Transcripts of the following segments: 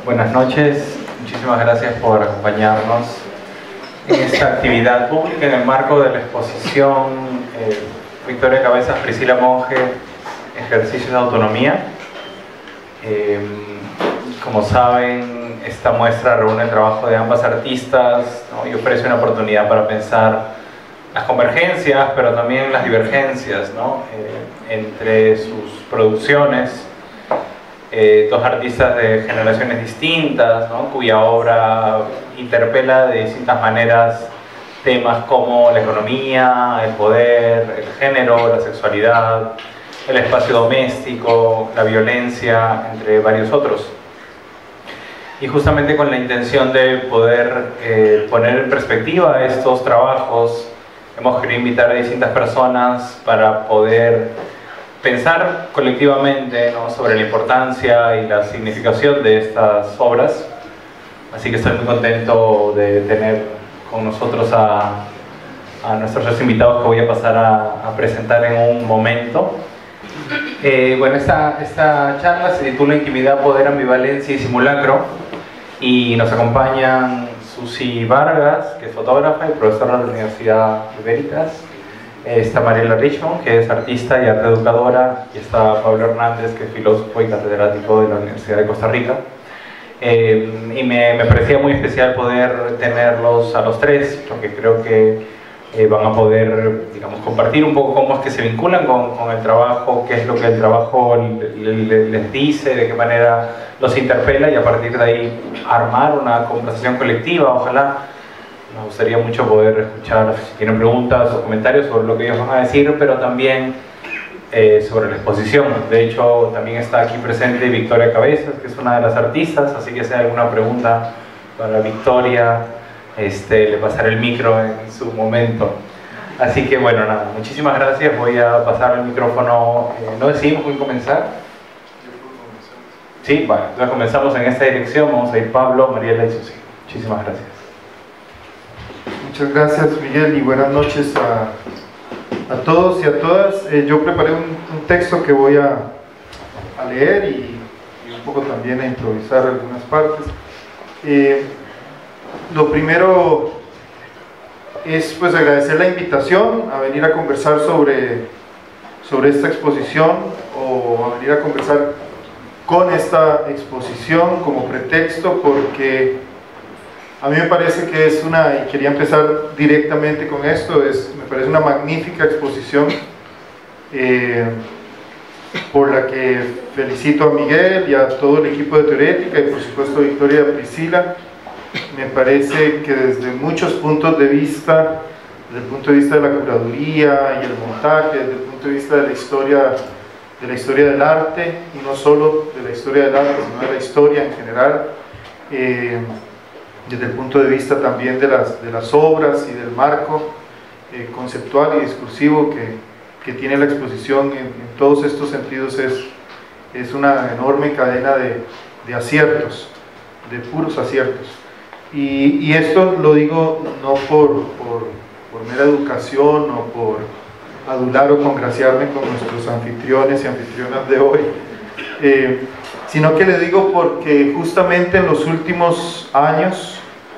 Buenas noches, muchísimas gracias por acompañarnos en esta actividad pública en el marco de la exposición Victoria Cabezas, Priscila Monge, Ejercicios de Autonomía. Como saben, esta muestra reúne el trabajo de ambas artistas, ¿no? Y ofrece una oportunidad para pensar las convergencias, pero también las divergencias, ¿no? Entre sus producciones. Dos artistas de generaciones distintas, ¿no? Cuya obra interpela de distintas maneras temas como la economía, el poder, el género, la sexualidad, el espacio doméstico, la violencia, entre varios otros. Y justamente con la intención de poder poner en perspectiva estos trabajos, hemos querido invitar a distintas personas para poder pensar colectivamente, ¿no?, sobre la importancia y la significación de estas obras. Así que estoy muy contento de tener con nosotros a nuestros dos invitados que voy a pasar a presentar en un momento. Bueno, esta charla se titula Intimidad, Poder, Ambivalencia y Simulacro, y nos acompañan Susi Vargas, que es fotógrafa y profesora de la Universidad Ibéricas. Está Mariela Richmond, que es artista y arte educadora, y está Pablo Hernández, que es filósofo y catedrático de la Universidad de Costa Rica. Y me parecía muy especial poder tenerlos a los tres, porque creo que van a poder, digamos, compartir un poco cómo es que se vinculan con el trabajo, qué es lo que el trabajo les dice, de qué manera los interpela, y a partir de ahí armar una conversación colectiva, ojalá. Nos gustaría mucho poder escuchar si tienen preguntas o comentarios sobre lo que ellos van a decir, pero también sobre la exposición. De hecho, también está aquí presente Victoria Cabezas, que es una de las artistas, así que si hay alguna pregunta para Victoria, le pasaré el micro en su momento. Así que bueno, nada, muchísimas gracias. Voy a pasar el micrófono. ¿No decidimos con comenzar? Sí, bueno, entonces comenzamos en esta dirección. Vamos a ir Pablo, Mariela y Susi. Muchísimas gracias. Muchas gracias, Miguel, y buenas noches a todos y a todas. Yo preparé un texto que voy a leer y un poco también a improvisar algunas partes. Lo primero es pues agradecer la invitación a venir a conversar sobre esta exposición, o a venir a conversar con esta exposición como pretexto, porque a mí me parece que es y quería empezar directamente con esto, me parece una magnífica exposición, por la que felicito a Miguel y a todo el equipo de Teorética, y por supuesto a Victoria y a Priscila. Me parece que desde muchos puntos de vista, desde el punto de vista de la curaduría y el montaje, desde el punto de vista de la historia del arte, y no solo de la historia del arte, sino de la historia en general, desde el punto de vista también de las obras y del marco conceptual y discursivo que tiene la exposición, en todos estos sentidos es una enorme cadena de aciertos, de puros aciertos. Y esto lo digo no por mera educación o por adular o congraciarme con nuestros anfitriones y anfitrionas de hoy, sino que le digo porque justamente en los últimos años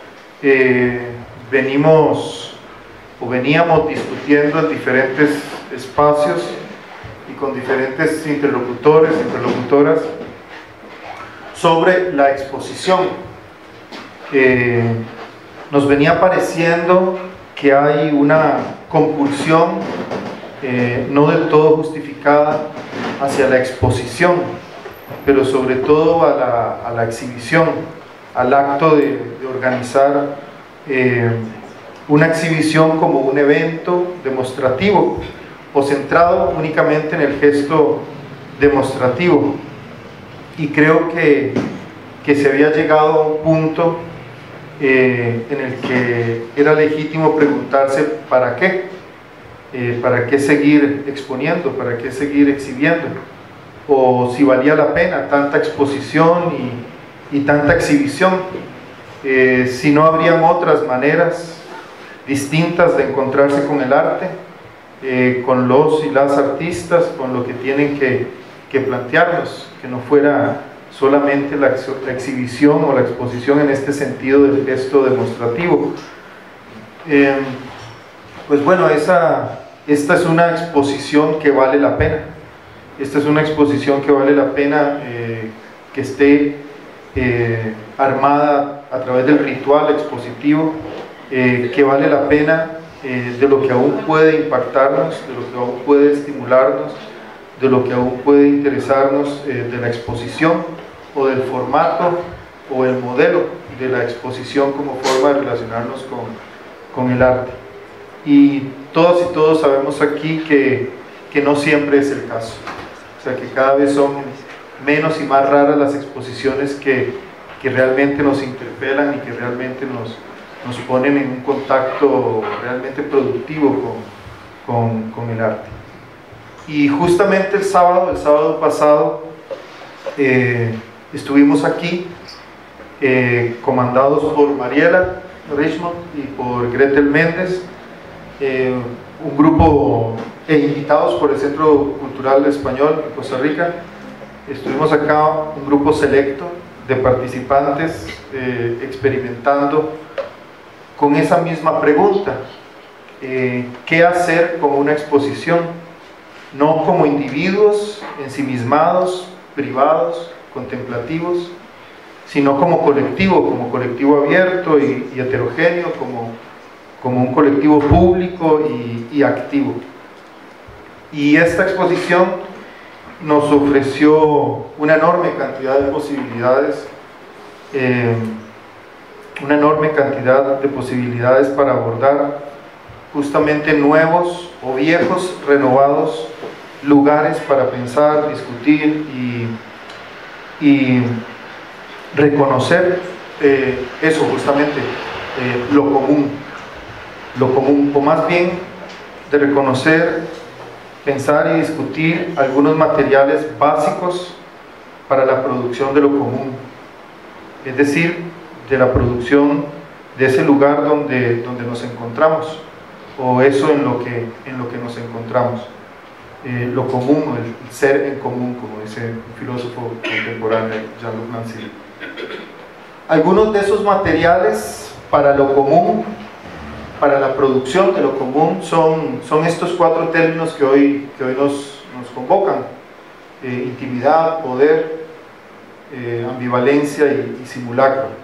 veníamos discutiendo en diferentes espacios y con diferentes interlocutores, interlocutoras, sobre la exposición. Nos venía pareciendo que hay una compulsión no del todo justificada hacia la exposición, pero sobre todo a la exhibición, al acto de organizar una exhibición como un evento demostrativo, o centrado únicamente en el gesto demostrativo. Y creo que se había llegado a un punto en el que era legítimo preguntarse ¿para qué? ¿Para qué seguir exponiendo? ¿Para qué seguir exhibiendo? O si valía la pena tanta exposición y tanta exhibición, si no habrían otras maneras distintas de encontrarse con el arte, con los y las artistas, con lo que tienen que plantearnos, que no fuera solamente la exhibición o la exposición en este sentido del gesto demostrativo. Pues bueno, esta es una exposición que vale la pena. Esta es una exposición que vale la pena que esté armada a través del ritual expositivo, que vale la pena de lo que aún puede impactarnos, de lo que aún puede estimularnos, de lo que aún puede interesarnos de la exposición o del formato o el modelo de la exposición como forma de relacionarnos con el arte. Y todas y todos sabemos aquí que no siempre es el caso, o sea que cada vez son menos y más raras las exposiciones que realmente nos interpelan y que realmente nos ponen en un contacto realmente productivo con el arte. Y justamente el sábado pasado estuvimos aquí comandados por Mariela Richmond y por Gretel Méndez, un grupo invitados por el Centro Cultural Español de Costa Rica. Estuvimos acá un grupo selecto de participantes experimentando con esa misma pregunta, ¿qué hacer con una exposición? No como individuos ensimismados, privados, contemplativos, sino como colectivo abierto y heterogéneo, como un colectivo público y activo. Y esta exposición nos ofreció una enorme cantidad de posibilidades, para abordar justamente nuevos o viejos, renovados lugares para pensar, discutir y reconocer eso justamente, lo común, o más bien de reconocer, pensar y discutir algunos materiales básicos para la producción de lo común, es decir, de la producción de ese lugar donde nos encontramos, o eso en lo que nos encontramos, lo común, el ser en común, como dice un filósofo contemporáneo, Jean-Luc Nancy. Algunos de esos materiales para lo común, para la producción de lo común, son estos cuatro términos que hoy nos convocan: intimidad, poder, ambivalencia y simulacro.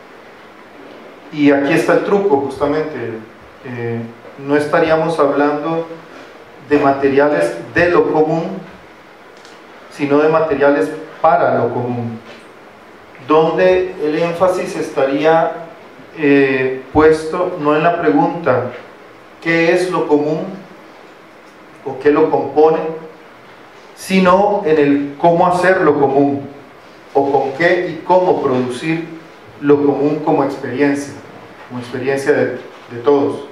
Y aquí está el truco, justamente. No estaríamos hablando de materiales de lo común, sino de materiales para lo común, donde el énfasis estaría puesto no en la pregunta ¿qué es lo común? O ¿qué lo compone?, sino en el cómo hacer lo común, o con qué y cómo producir lo común como experiencia de todos.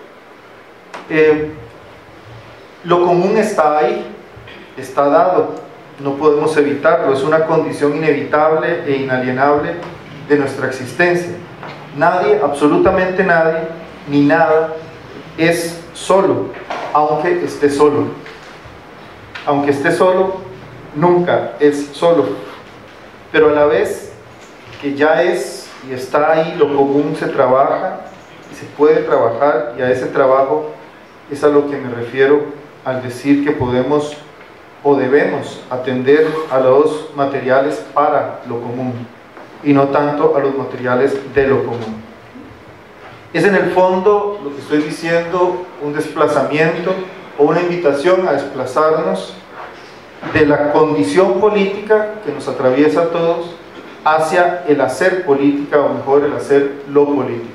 Lo común está ahí, está dado, no podemos evitarlo, es una condición inevitable e inalienable de nuestra existencia. Nadie, absolutamente nadie, ni nada es solo, aunque esté solo. Aunque esté solo, nunca es solo. Pero a la vez que ya es y está ahí, lo común se trabaja y se puede trabajar, y a ese trabajo es a lo que me refiero al decir que podemos o debemos atender a los materiales para lo común y no tanto a los materiales de lo común. Es en el fondo, lo que estoy diciendo, un desplazamiento o una invitación a desplazarnos de la condición política que nos atraviesa a todos hacia el hacer política, o mejor, el hacer lo político.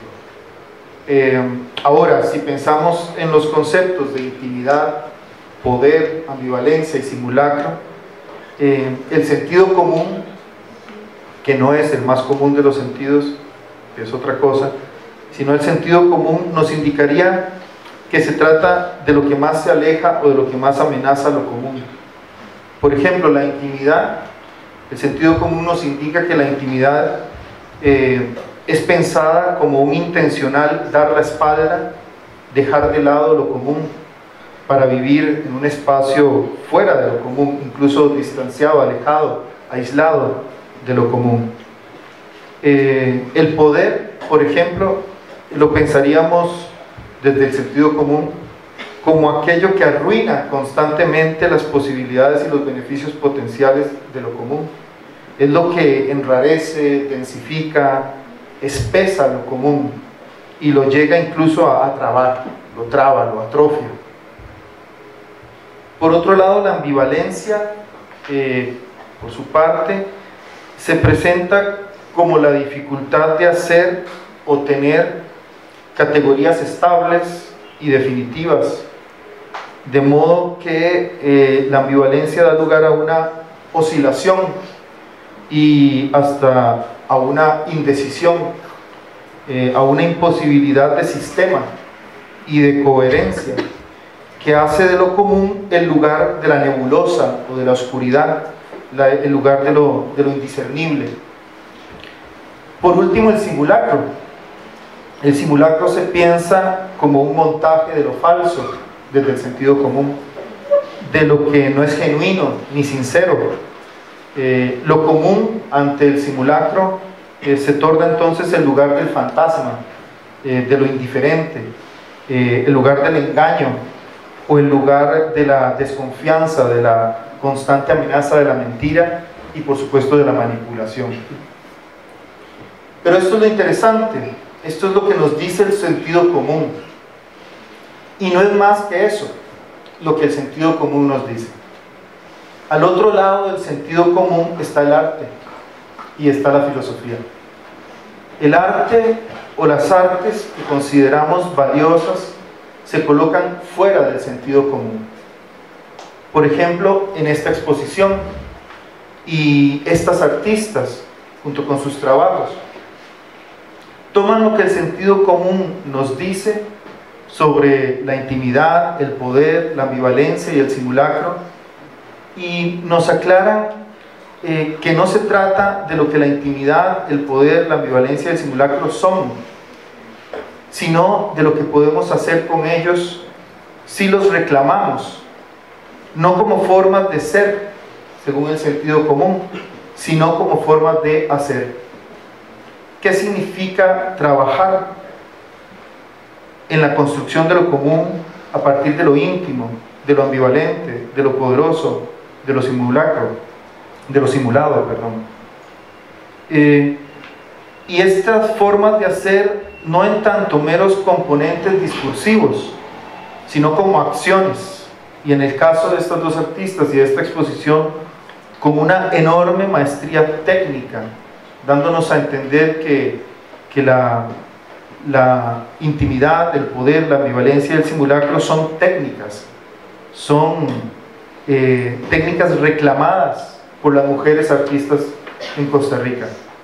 Ahora, si pensamos en los conceptos de intimidad, poder, ambivalencia y simulacro, el sentido común, que no es el más común de los sentidos, que es otra cosa, sino el sentido común nos indicaría que se trata de lo que más se aleja o de lo que más amenaza lo común. Por ejemplo, la intimidad, el sentido común nos indica que la intimidad es pensada como un intencional dar la espalda, dejar de lado lo común para vivir en un espacio fuera de lo común, incluso distanciado, alejado, aislado de lo común. El poder, por ejemplo, lo pensaríamos desde el sentido común como aquello que arruina constantemente las posibilidades y los beneficios potenciales de lo común. Es lo que enrarece, densifica, espesa lo común y lo llega incluso a trabar, lo traba, lo atrofia. Por otro lado, la ambivalencia, por su parte, se presenta como la dificultad de hacer o tener categorías estables y definitivas, de modo que la ambivalencia da lugar a una oscilación y hasta a una indecisión, a una imposibilidad de sistema y de coherencia, que hace de lo común el lugar de la nebulosa o de la oscuridad, el lugar de lo indiscernible. Por último, el simulacro. El simulacro se piensa como un montaje de lo falso, desde el sentido común, de lo que no es genuino ni sincero. Lo común ante el simulacro se torna entonces el lugar del fantasma, de lo indiferente, el lugar del engaño, o el lugar de la desconfianza, de la constante amenaza de la mentira y por supuesto de la manipulación. Pero esto es lo interesante, esto es lo que nos dice el sentido común, y no es más que eso lo que el sentido común nos dice. Al otro lado del sentido común está el arte y está la filosofía. El arte o las artes que consideramos valiosas se colocan fuera del sentido común. Por ejemplo, en esta exposición, y estas artistas, junto con sus trabajos, toman lo que el sentido común nos dice sobre la intimidad, el poder, la ambivalencia y el simulacro, y nos aclaran que no se trata de lo que la intimidad, el poder, la ambivalencia y el simulacro son, sino de lo que podemos hacer con ellos si los reclamamos, no como formas de ser, según el sentido común, sino como formas de hacer. ¿Qué significa trabajar en la construcción de lo común a partir de lo íntimo, de lo ambivalente, de lo poderoso, de lo simulacro, de lo simulado, perdón? Y estas formas de hacer no en tanto meros componentes discursivos, sino como acciones, y en el caso de estas dos artistas y de esta exposición, con una enorme maestría técnica, dándonos a entender que la intimidad, el poder, la ambivalencia y el simulacro son técnicas, son técnicas reclamadas por las mujeres artistas en Costa Rica,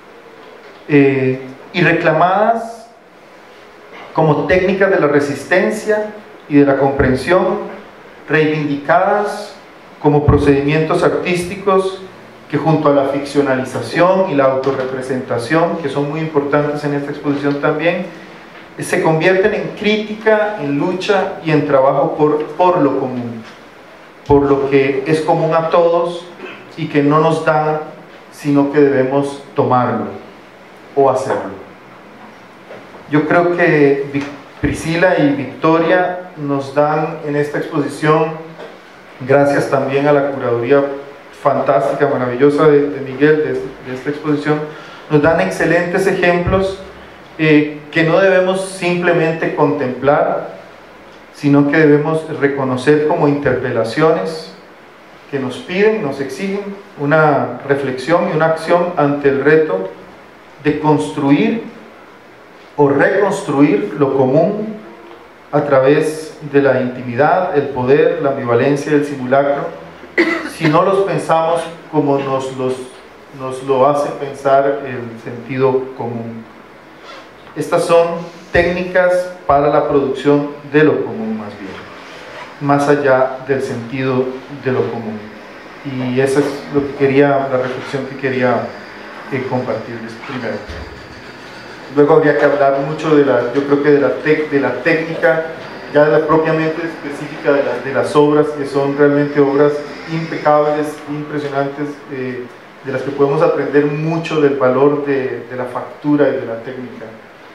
y reclamadas como técnicas de la resistencia y de la comprensión, reivindicadas como procedimientos artísticos que, junto a la ficcionalización y la autorrepresentación, que son muy importantes en esta exposición también, se convierten en crítica, en lucha y en trabajo por lo común, por lo que es común a todos y que no nos dan, sino que debemos tomarlo o hacerlo. Yo creo que Priscila y Victoria nos dan en esta exposición, gracias también a la curaduría fantástica, maravillosa de Miguel de esta exposición, nos dan excelentes ejemplos que no debemos simplemente contemplar, sino que debemos reconocer como interpelaciones que nos piden, nos exigen una reflexión y una acción ante el reto de construir o reconstruir lo común a través de la intimidad, el poder, la ambivalencia y el simulacro, si no los pensamos como nos lo hace pensar el sentido común. Estas son técnicas para la producción de lo común, más bien, más allá del sentido de lo común. Y esa es lo que quería, la reflexión que quería compartirles primero. Luego habría que hablar mucho yo creo que de la técnica, ya propiamente específica de las obras, que son realmente obras impecables, impresionantes, de las que podemos aprender mucho del valor de la factura y de la técnica.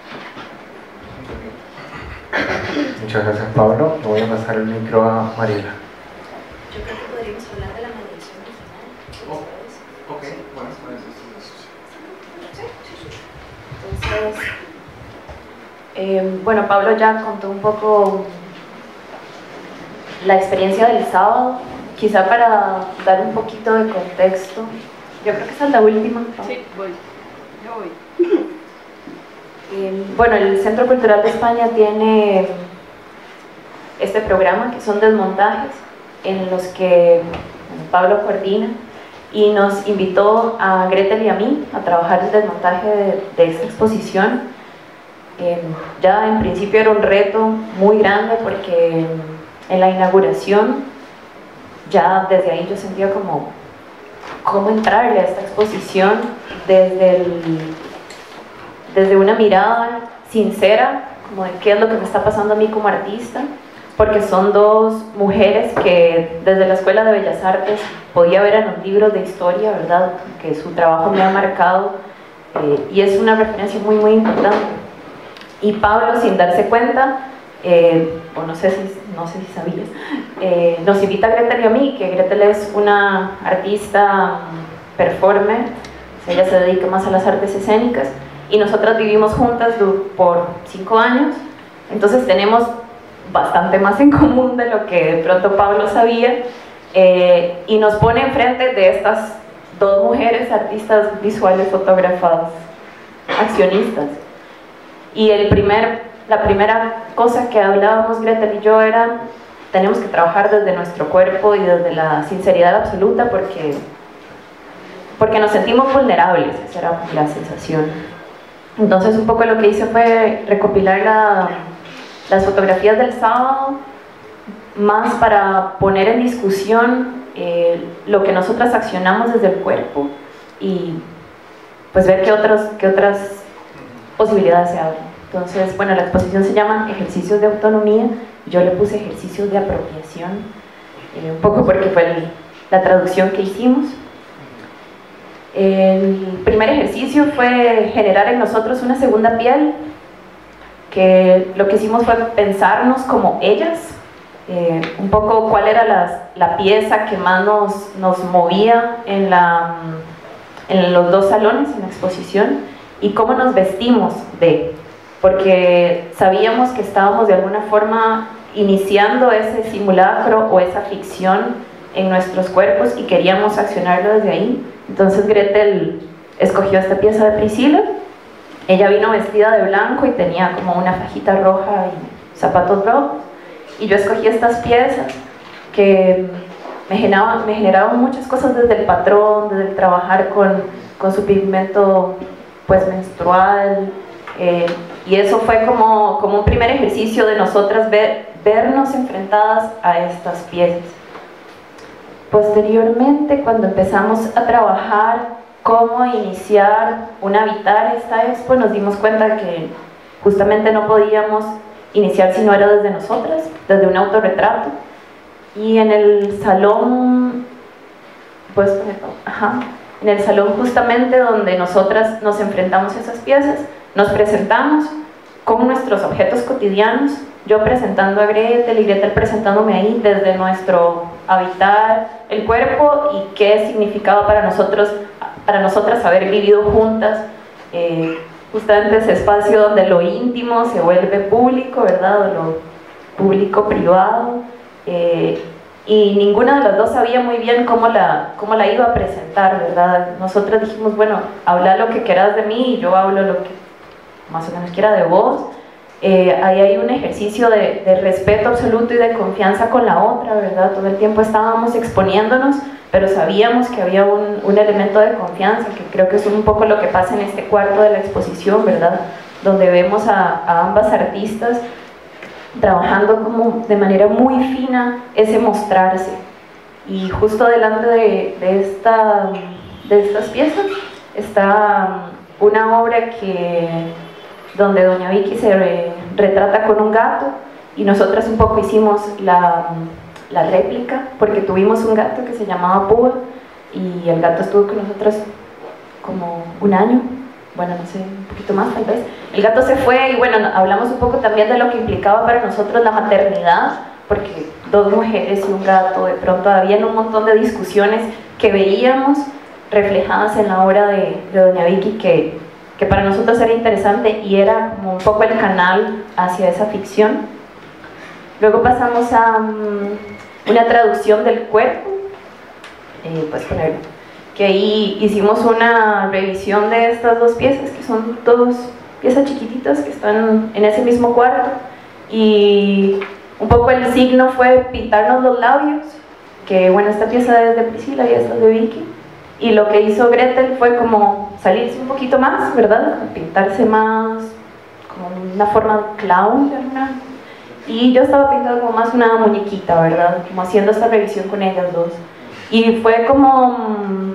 Muchas gracias, Pablo. Le voy a pasar el micro a Mariela. Yo creo que podríamos hablar de la mediación regional. Ok, bueno, Entonces, bueno, Pablo ya contó un poco la experiencia del sábado. Quizá para dar un poquito de contexto, yo creo que esa es la última, ¿no? Sí, voy. Yo voy. Bueno, el Centro Cultural de España tiene este programa que son desmontajes en los que Pablo coordina y nos invitó a Gretel y a mí a trabajar el desmontaje de esta exposición. Ya en principio era un reto muy grande porque en la inauguración ya desde ahí yo sentía como cómo entrarle a esta exposición desde una mirada sincera, como de qué es lo que me está pasando a mí como artista, porque son dos mujeres que desde la Escuela de Bellas Artes podía ver en los libros de historia, ¿verdad?, que su trabajo me ha marcado y es una referencia muy muy importante. Y Pablo, sin darse cuenta, o no sé si sabías, nos invita a Gretel y a mí, que Gretel es una artista performer, ella se dedica más a las artes escénicas, y nosotras vivimos juntas por 5 años, entonces tenemos bastante más en común de lo que de pronto Pablo sabía, y nos pone enfrente de estas dos mujeres artistas visuales, fotógrafas, accionistas. Y la primera cosa que hablábamos Gretel y yo era: tenemos que trabajar desde nuestro cuerpo y desde la sinceridad absoluta porque nos sentimos vulnerables, esa era la sensación. Entonces un poco lo que hice fue recopilar las fotografías del sábado, más para poner en discusión lo que nosotras accionamos desde el cuerpo y pues ver qué otras posibilidades se abren. Entonces, bueno, la exposición se llama Ejercicios de Autonomía, yo le puse Ejercicios de Apropiación, un poco porque fue la traducción que hicimos. El primer ejercicio fue generar en nosotros una segunda piel, que lo que hicimos fue pensarnos como ellas, un poco cuál era la pieza que más nos movía en los dos salones, en la exposición, y cómo nos vestimos porque sabíamos que estábamos de alguna forma iniciando ese simulacro o esa ficción en nuestros cuerpos y queríamos accionarlo desde ahí. Entonces Gretel escogió esta pieza de Priscila, ella vino vestida de blanco y tenía como una fajita roja y zapatos rojos, y yo escogí estas piezas que me generaban muchas cosas desde el patrón, desde el trabajar con su pigmento pues menstrual, y eso fue como un primer ejercicio de nosotras vernos enfrentadas a estas piezas. Posteriormente, cuando empezamos a trabajar cómo iniciar habitar esta expo, nos dimos cuenta que justamente no podíamos iniciar si no era desde nosotras, desde un autorretrato. Y en el salón, en el salón justamente donde nosotras nos enfrentamos a esas piezas, nos presentamos con nuestros objetos cotidianos, yo presentando a Gretel y Gretel presentándome ahí desde nuestro habitar el cuerpo y qué significaba para nosotras haber vivido juntas, justamente ese espacio donde lo íntimo se vuelve público, ¿verdad? O lo público privado, y ninguna de las dos sabía muy bien cómo la iba a presentar, ¿verdad? Nosotras dijimos, bueno, habla lo que quieras de mí y yo hablo lo que más o menos quiera de vos. Ahí hay un ejercicio de respeto absoluto y de confianza con la otra, ¿verdad? Todo el tiempo estábamos exponiéndonos, pero sabíamos que había un elemento de confianza, que creo que es un poco lo que pasa en este cuarto de la exposición, ¿verdad? Donde vemos a ambas artistas trabajando como de manera muy fina ese mostrarse. Y justo delante de estas piezas está una obra donde doña Vicky se retrata con un gato, y nosotras un poco hicimos la réplica, porque tuvimos un gato que se llamaba Púa, y el gato estuvo con nosotros como un año, bueno, no sé, un poquito más tal vez. El gato se fue y bueno, hablamos un poco también de lo que implicaba para nosotros la maternidad, porque 2 mujeres y un gato, de pronto había un montón de discusiones que veíamos reflejadas en la obra de doña Vicky, que para nosotros era interesante y era como un poco el canal hacia esa ficción. Luego pasamos a una traducción del cuerpo, puedes ponerlo, que ahí hicimos una revisión de estas 2 piezas, que son 2 piezas chiquititas que están en ese mismo cuarto, y un poco el signo fue pintarnos los labios, que bueno, esta pieza es de Priscila y esta es de Vicky, y lo que hizo Gretel fue como salirse un poquito más, ¿verdad? Pintarse más como una forma clown, ¿verdad? Y yo estaba pintando como más una muñequita, ¿verdad? Como haciendo esta revisión con ellas 2. Y fue como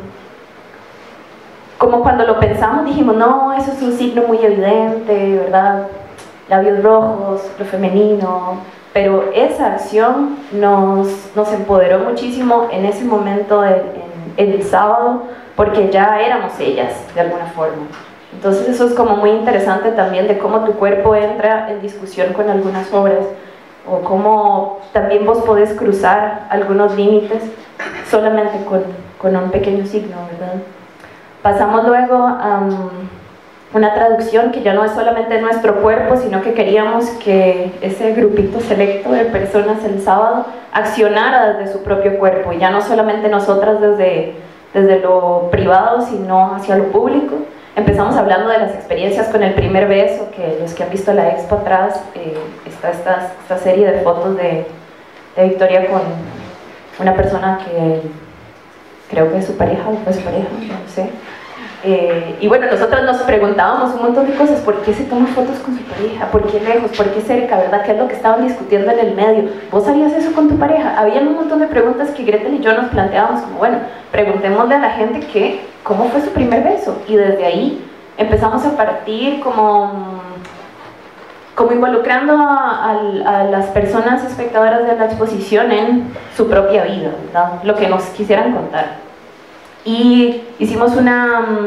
cuando lo pensamos dijimos, no, eso es un signo muy evidente, ¿verdad? Labios rojos, lo femenino, pero esa acción nos empoderó muchísimo en ese momento, en el sábado, porque ya éramos ellas, de alguna forma. Entonces eso es como muy interesante también de cómo tu cuerpo entra en discusión con algunas obras, o cómo también vos podés cruzar algunos límites solamente con un pequeño signo, ¿verdad? Pasamos luego a una traducción que ya no es solamente nuestro cuerpo, sino que queríamos que ese grupito selecto de personas el sábado accionara desde su propio cuerpo, y ya no solamente nosotras desde lo privado, sino hacia lo público. Empezamos hablando de las experiencias con el primer beso, que los que han visto la expo atrás, está esta serie de fotos de Victoria con una persona que creo que es su pareja o fue su pareja, no sé. Y bueno, nosotros nos preguntábamos un montón de cosas: ¿por qué se toman fotos con su pareja? ¿Por qué lejos? ¿Por qué cerca? ¿Verdad? ¿Qué es lo que estaban discutiendo en el medio? ¿Vos harías eso con tu pareja? Había un montón de preguntas que Gretel y yo nos planteábamos, como bueno, preguntémosle a la gente cómo fue su primer beso, y desde ahí empezamos a partir como involucrando a las personas espectadoras de la exposición en su propia vida, ¿verdad? Lo que nos quisieran contar. Y hicimos un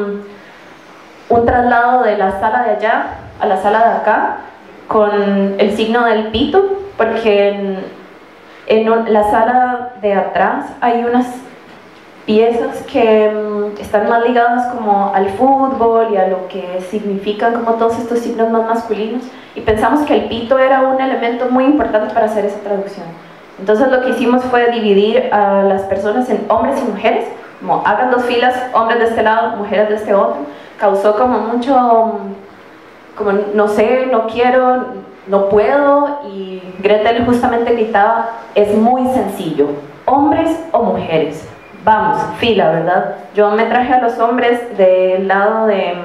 traslado de la sala de allá a la sala de acá con el signo del pito, porque en la sala de atrás hay unas piezas que están más ligadas como al fútbol y a lo que significan como todos estos signos más masculinos, y pensamos que el pito era un elemento muy importante para hacer esa traducción. Entonces lo que hicimos fue dividir a las personas en hombres y mujeres, como hagan 2 filas, hombres de este lado, mujeres de este otro. Causó como mucho, como no sé, no quiero, no puedo, y Gretel justamente gritaba: es muy sencillo, hombres o mujeres, vamos, fila, ¿verdad? Yo me traje a los hombres del lado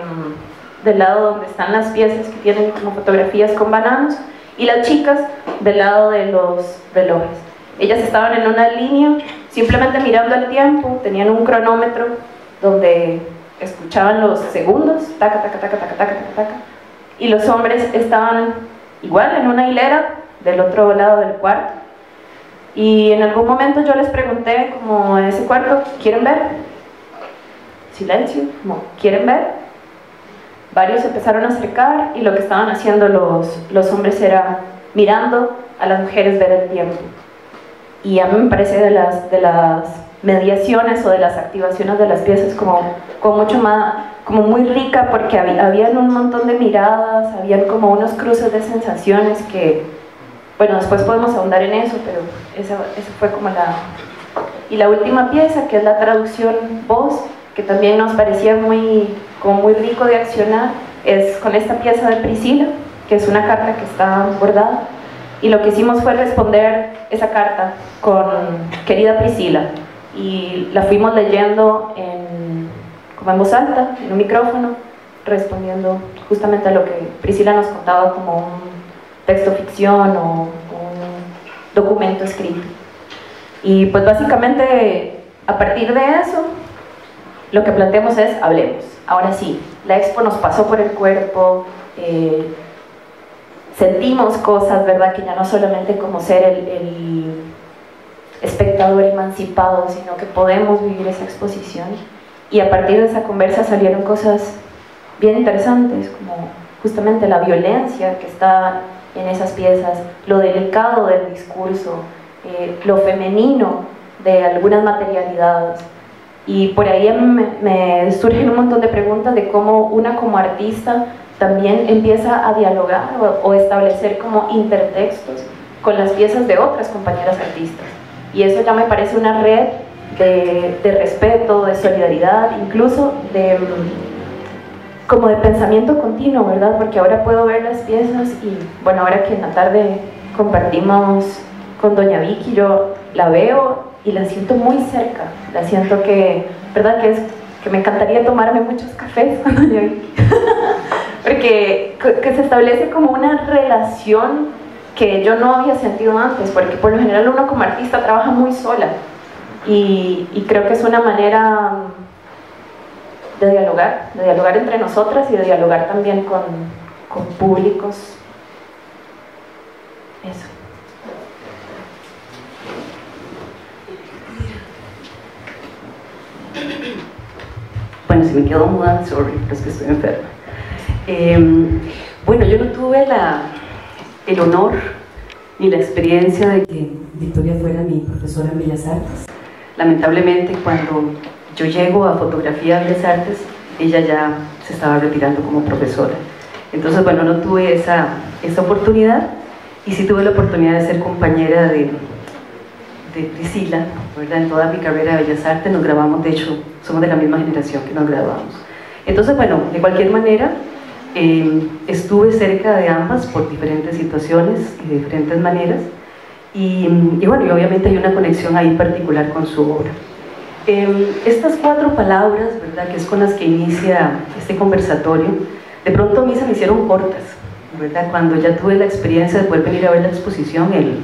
donde están las piezas que tienen como fotografías con bananos, y las chicas del lado de los relojes. Ellas estaban en una línea, simplemente mirando el tiempo, tenían un cronómetro donde escuchaban los segundos, taca, taca, taca, taca, taca, taca, taca, y los hombres estaban igual en una hilera del otro lado del cuarto. Y en algún momento yo les pregunté, como en ese cuarto, ¿quieren ver? Silencio, como, ¿quieren ver? Varios empezaron a acercar, y lo que estaban haciendo los hombres era mirando a las mujeres ver el tiempo. Y a mí me parece de las mediaciones o de las activaciones de las piezas como mucho más, como muy rica, porque habían un montón de miradas, habían como unos cruces de sensaciones que, bueno, después podemos ahondar en eso, pero esa fue como y la última pieza, que es la traducción voz, que también nos parecía muy rico de accionar, es con esta pieza de Priscila, que es una carta que está bordada. Y lo que hicimos fue responder esa carta con querida Priscila, y la fuimos leyendo como en voz alta, en un micrófono, respondiendo justamente a lo que Priscila nos contaba como un texto ficción o un documento escrito. Y pues básicamente a partir de eso lo que planteamos es: hablemos. Ahora sí, la expo nos pasó por el cuerpo, sentimos cosas, ¿verdad? Que ya no solamente como ser el espectador espectador emancipado, sino que podemos vivir esa exposición. Y a partir de esa conversa salieron cosas bien interesantes, como justamente la violencia que está en esas piezas, lo delicado del discurso, lo femenino de algunas materialidades. Y por ahí me surgen un montón de preguntas de cómo una como artista también empieza a dialogar o establecer como intertextos con las piezas de otras compañeras artistas. Y eso ya me parece una red de respeto, de solidaridad, incluso como de pensamiento continuo, ¿verdad? Porque ahora puedo ver las piezas y, bueno, ahora que en la tarde compartimos con doña Vicky, yo la veo y la siento muy cerca, la siento que, ¿verdad? Que me encantaría tomarme muchos cafés con doña Vicky, porque que se establece como una relación que yo no había sentido antes, porque por lo general uno como artista trabaja muy sola, y creo que es una manera de dialogar entre nosotras y de dialogar también con públicos. Eso. Bueno, si me quedo muda, sorry, es que estoy enferma. Bueno, yo no tuve el honor ni la experiencia de que Victoria fuera mi profesora en Bellas Artes. Lamentablemente, cuando yo llego a Fotografía de Bellas Artes, ella ya se estaba retirando como profesora. Entonces, bueno, no tuve esa oportunidad, y sí tuve la oportunidad de ser compañera de Priscila, ¿verdad? En toda mi carrera de Bellas Artes nos grabamos, de hecho, somos de la misma generación que nos graduamos. Entonces, bueno, de cualquier manera, estuve cerca de ambas por diferentes situaciones y de diferentes maneras, y bueno, y obviamente hay una conexión ahí particular con su obra. Estas 4 palabras, ¿verdad?, que es con las que inicia este conversatorio, de pronto a mí se me hicieron cortas, ¿verdad? Cuando ya tuve la experiencia de poder venir a ver la exposición el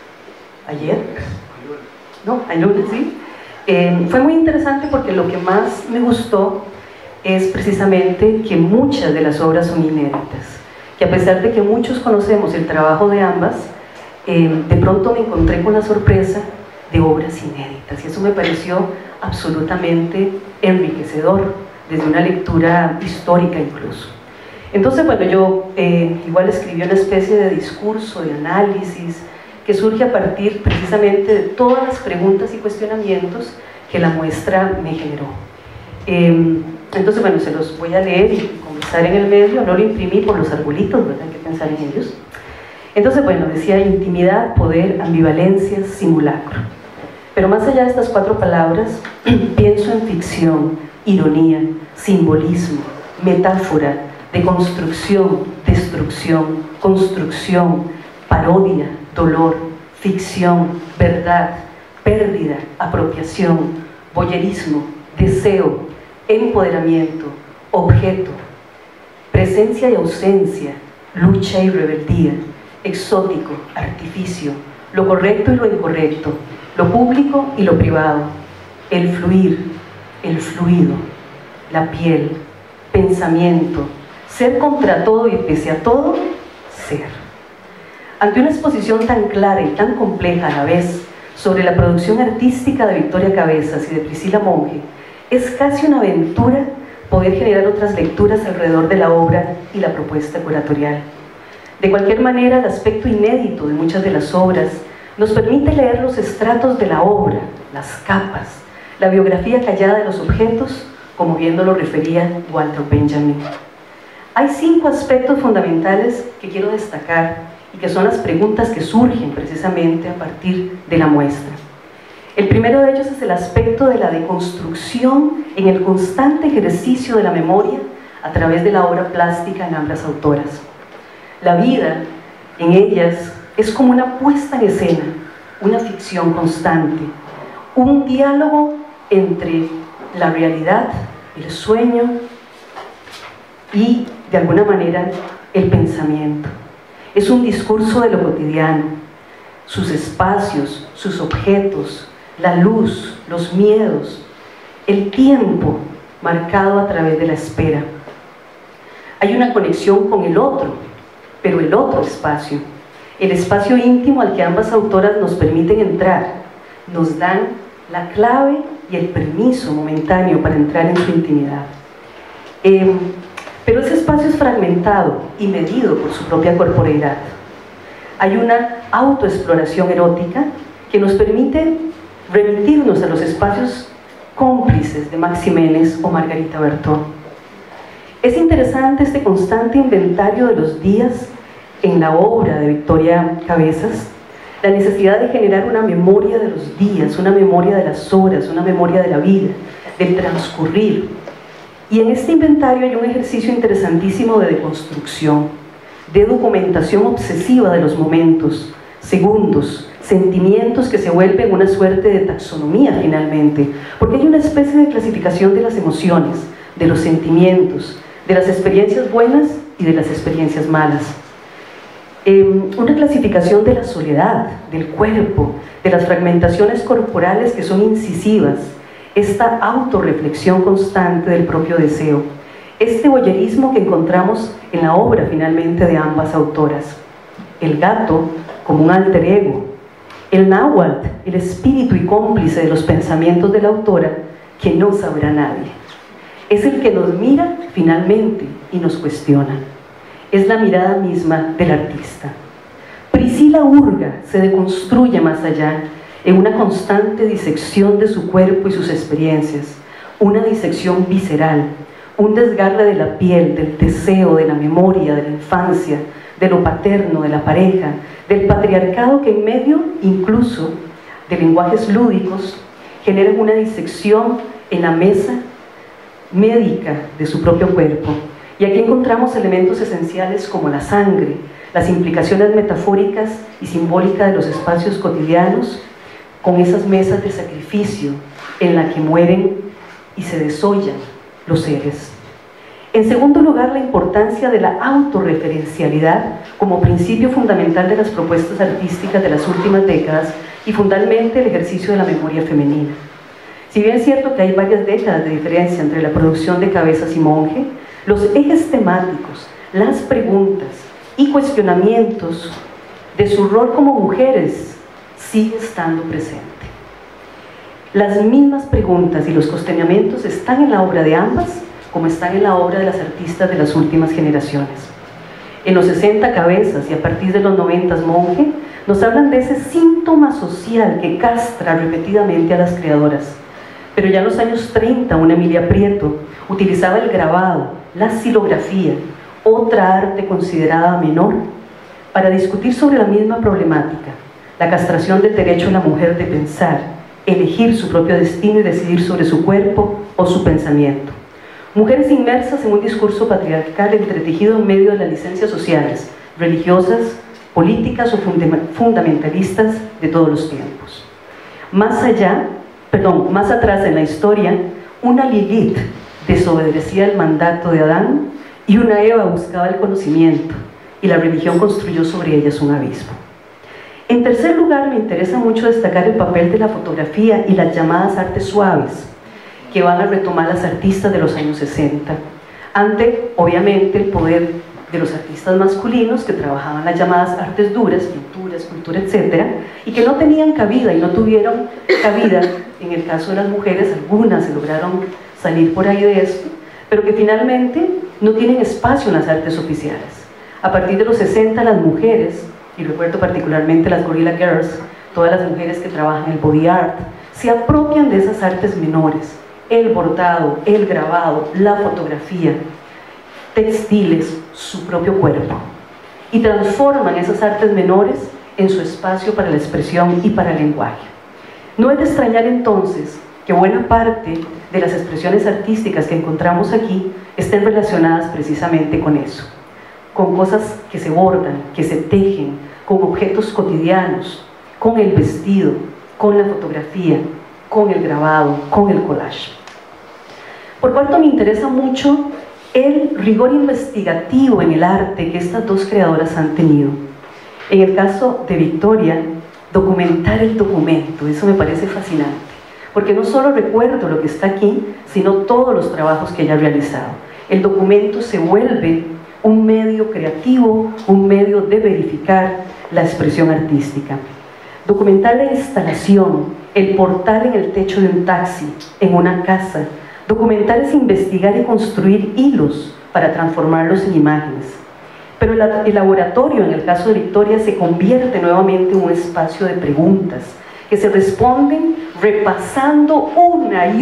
lunes, ¿sí? Fue muy interesante porque lo que más me gustó es precisamente que muchas de las obras son inéditas, que a pesar de que muchos conocemos el trabajo de ambas, de pronto me encontré con la sorpresa de obras inéditas, y eso me pareció absolutamente enriquecedor, desde una lectura histórica incluso. Entonces, bueno, yo igual escribí una especie de discurso, de análisis, que surge a partir precisamente de todas las preguntas y cuestionamientos que la muestra me generó. Entonces, bueno, se los voy a leer y conversar en el medio. No lo imprimí por los arbolitos, ¿verdad? Hay que pensar en ellos. Entonces, bueno, decía: intimidad, poder, ambivalencia, simulacro. Pero más allá de estas 4 palabras, pienso en ficción, ironía, simbolismo, metáfora, deconstrucción, destrucción, construcción, parodia, dolor, ficción, verdad, pérdida, apropiación, voyerismo, deseo, empoderamiento, objeto, presencia y ausencia, lucha y rebeldía, exótico, artificio, lo correcto y lo incorrecto, lo público y lo privado, el fluir, el fluido, la piel, pensamiento, ser contra todo y pese a todo, ser. Ante una exposición tan clara y tan compleja a la vez sobre la producción artística de Victoria Cabezas y de Priscila Monge, es casi una aventura poder generar otras lecturas alrededor de la obra y la propuesta curatorial. De cualquier manera, el aspecto inédito de muchas de las obras nos permite leer los estratos de la obra, las capas, la biografía callada de los objetos, como bien lo refería Walter Benjamin. Hay 5 aspectos fundamentales que quiero destacar y que son las preguntas que surgen precisamente a partir de la muestra. El primero de ellos es el aspecto de la deconstrucción en el constante ejercicio de la memoria a través de la obra plástica en ambas autoras. La vida en ellas es como una puesta en escena, una ficción constante, un diálogo entre la realidad, el sueño y, de alguna manera, el pensamiento. Es un discurso de lo cotidiano, sus espacios, sus objetos, la luz, los miedos, el tiempo marcado a través de la espera. Hay una conexión con el otro, pero el otro espacio, el espacio íntimo al que ambas autoras nos permiten entrar, nos dan la clave y el permiso momentáneo para entrar en su intimidad. Pero ese espacio es fragmentado y medido por su propia corporeidad. Hay una autoexploración erótica que nos permite remitirnos a los espacios cómplices de Max Jiménez o Margarita Bertón. Es interesante este constante inventario de los días en la obra de Victoria Cabezas, la necesidad de generar una memoria de los días, una memoria de las horas, una memoria de la vida, del transcurrir. Y en este inventario hay un ejercicio interesantísimo de deconstrucción, de documentación obsesiva de los momentos, segundos, sentimientos que se vuelven una suerte de taxonomía finalmente, porque hay una especie de clasificación de las emociones, de los sentimientos, de las experiencias buenas y de las experiencias malas. Una clasificación de la soledad, del cuerpo, de las fragmentaciones corporales que son incisivas, esta autorreflexión constante del propio deseo, este voyerismo que encontramos en la obra finalmente de ambas autoras. El gato como un alter ego, el náhuatl, el espíritu y cómplice de los pensamientos de la autora que no sabrá nadie. Es el que nos mira finalmente y nos cuestiona. Es la mirada misma del artista. Priscila Urga se deconstruye más allá en una constante disección de su cuerpo y sus experiencias, una disección visceral, un desgarre de la piel, del deseo, de la memoria, de la infancia, de lo paterno, de la pareja, del patriarcado que en medio incluso de lenguajes lúdicos generan una disección en la mesa médica de su propio cuerpo. Y aquí encontramos elementos esenciales como la sangre, las implicaciones metafóricas y simbólicas de los espacios cotidianos, con esas mesas de sacrificio en la que mueren y se desollan los seres. En segundo lugar, la importancia de la autorreferencialidad como principio fundamental de las propuestas artísticas de las últimas décadas y fundamentalmente el ejercicio de la memoria femenina. Si bien es cierto que hay varias décadas de diferencia entre la producción de Cabezas y Monge, los ejes temáticos, las preguntas y cuestionamientos de su rol como mujeres sigue estando presente. Las mismas preguntas y los cuestionamientos están en la obra de ambas, como están en la obra de las artistas de las últimas generaciones. En los 60 Cabezas y a partir de los 90 Monge nos hablan de ese síntoma social que castra repetidamente a las creadoras. Pero ya en los años 30 una Emilia Prieto utilizaba el grabado, la xilografía, otra arte considerada menor, para discutir sobre la misma problemática, la castración del derecho de la mujer de pensar, elegir su propio destino y decidir sobre su cuerpo o su pensamiento. Mujeres inmersas en un discurso patriarcal entretejido en medio de las licencias sociales, religiosas, políticas o fundamentalistas de todos los tiempos. Más atrás en la historia, una Lilith desobedecía el mandato de Adán y una Eva buscaba el conocimiento y la religión construyó sobre ellas un abismo. En tercer lugar, me interesa mucho destacar el papel de la fotografía y las llamadas artes suaves que van a retomar las artistas de los años 60, ante obviamente el poder de los artistas masculinos que trabajaban las llamadas artes duras, pintura, escultura, etc., y que no tenían cabida y no tuvieron cabida. En el caso de las mujeres, algunas se lograron salir por ahí de esto, pero que finalmente no tienen espacio en las artes oficiales. A partir de los 60, las mujeres, y recuerdo particularmente las Gorilla Girls, todas las mujeres que trabajan el body art, se apropian de esas artes menores, el bordado, el grabado, la fotografía, textiles, su propio cuerpo, y transforman esas artes menores en su espacio para la expresión y para el lenguaje. No es de extrañar entonces que buena parte de las expresiones artísticas que encontramos aquí estén relacionadas precisamente con eso, con cosas que se bordan, que se tejen, con objetos cotidianos, con el vestido, con la fotografía, con el grabado, con el collage. Por cuanto me interesa mucho el rigor investigativo en el arte que estas dos creadoras han tenido. En el caso de Victoria, documentar el documento, eso me parece fascinante, porque no solo recuerdo lo que está aquí, sino todos los trabajos que ella ha realizado. El documento se vuelve un medio creativo, un medio de verificar la expresión artística. Documentar la instalación, el portal en el techo de un taxi, en una casa. Documentar es investigar y construir hilos para transformarlos en imágenes. Pero el laboratorio, en el caso de Victoria, se convierte nuevamente en un espacio de preguntas que se responden repasando una y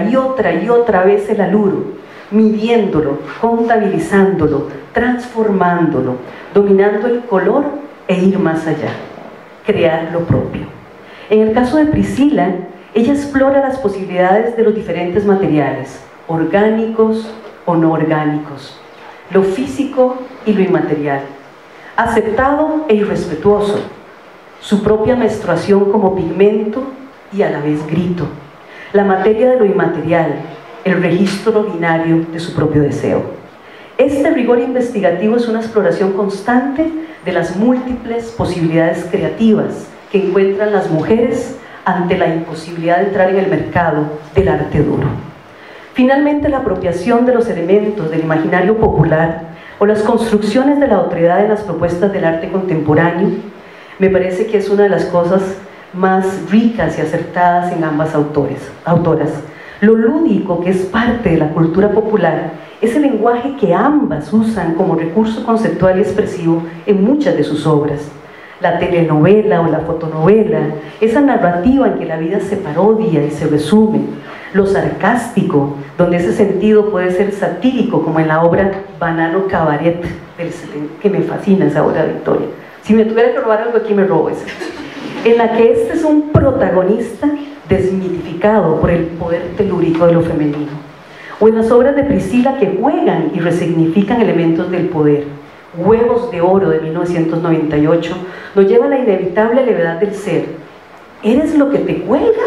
otra vez el aluro, midiéndolo, contabilizándolo, transformándolo, dominando el color e ir más allá, crear lo propio. En el caso de Priscila, ella explora las posibilidades de los diferentes materiales, orgánicos o no orgánicos, lo físico y lo inmaterial, aceptado e irrespetuoso, su propia menstruación como pigmento y a la vez grito, la materia de lo inmaterial, el registro binario de su propio deseo. Este rigor investigativo es una exploración constante de las múltiples posibilidades creativas que encuentran las mujeres ante la imposibilidad de entrar en el mercado del arte duro. Finalmente, la apropiación de los elementos del imaginario popular o las construcciones de la otredad en las propuestas del arte contemporáneo me parece que es una de las cosas más ricas y acertadas en ambas autoras. Lo lúdico, que es parte de la cultura popular, es el lenguaje que ambas usan como recurso conceptual y expresivo en muchas de sus obras. La telenovela o la fotonovela, esa narrativa en que la vida se parodia y se resume. Lo sarcástico, donde ese sentido puede ser satírico, como en la obra Banano Cabaret, que me fascina esa obra de Victoria. Si me tuviera que robar algo aquí, me robo esa. En la que este es un protagonista desmitificado por el poder telúrico de lo femenino. O en las obras de Priscila, que juegan y resignifican elementos del poder. Huevos de Oro, de 1998, nos lleva a la inevitable levedad del ser. ¿Eres lo que te cuelga?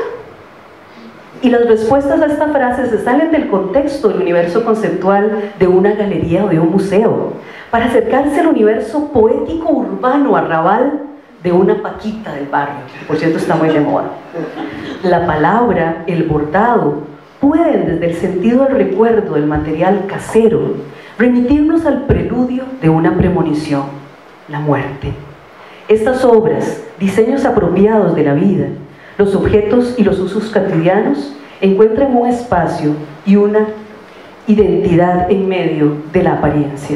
Y las respuestas a esta frase se salen del contexto del universo conceptual de una galería o de un museo, para acercarse al universo poético urbano arrabal de una paquita del barrio, que por cierto está muy de moda. La palabra, el bordado, pueden desde el sentido del recuerdo del material casero remitirnos al preludio de una premonición, la muerte. Estas obras, diseños apropiados de la vida, los objetos y los usos cotidianos encuentran un espacio y una identidad en medio de la apariencia.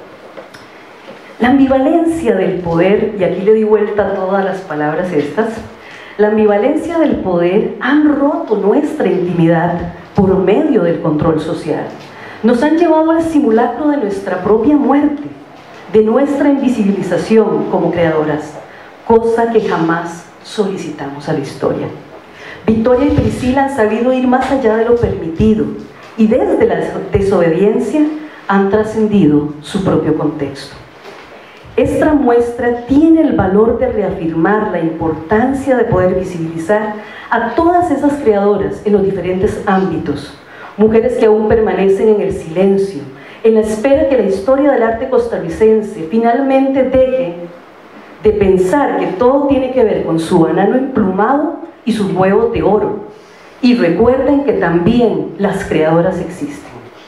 La ambivalencia del poder, y aquí le di vuelta a todas las palabras estas, la ambivalencia del poder han roto nuestra intimidad por medio del control social. Nos han llevado al simulacro de nuestra propia muerte, de nuestra invisibilización como creadoras, cosa que jamás solicitamos a la historia. Victoria y Priscila han sabido ir más allá de lo permitido y desde la desobediencia han trascendido su propio contexto. Esta muestra tiene el valor de reafirmar la importancia de poder visibilizar a todas esas creadoras en los diferentes ámbitos, mujeres que aún permanecen en el silencio, en la espera que la historia del arte costarricense finalmente deje de pensar que todo tiene que ver con su banano emplumado y sus huevos de oro, y recuerden que también las creadoras existen.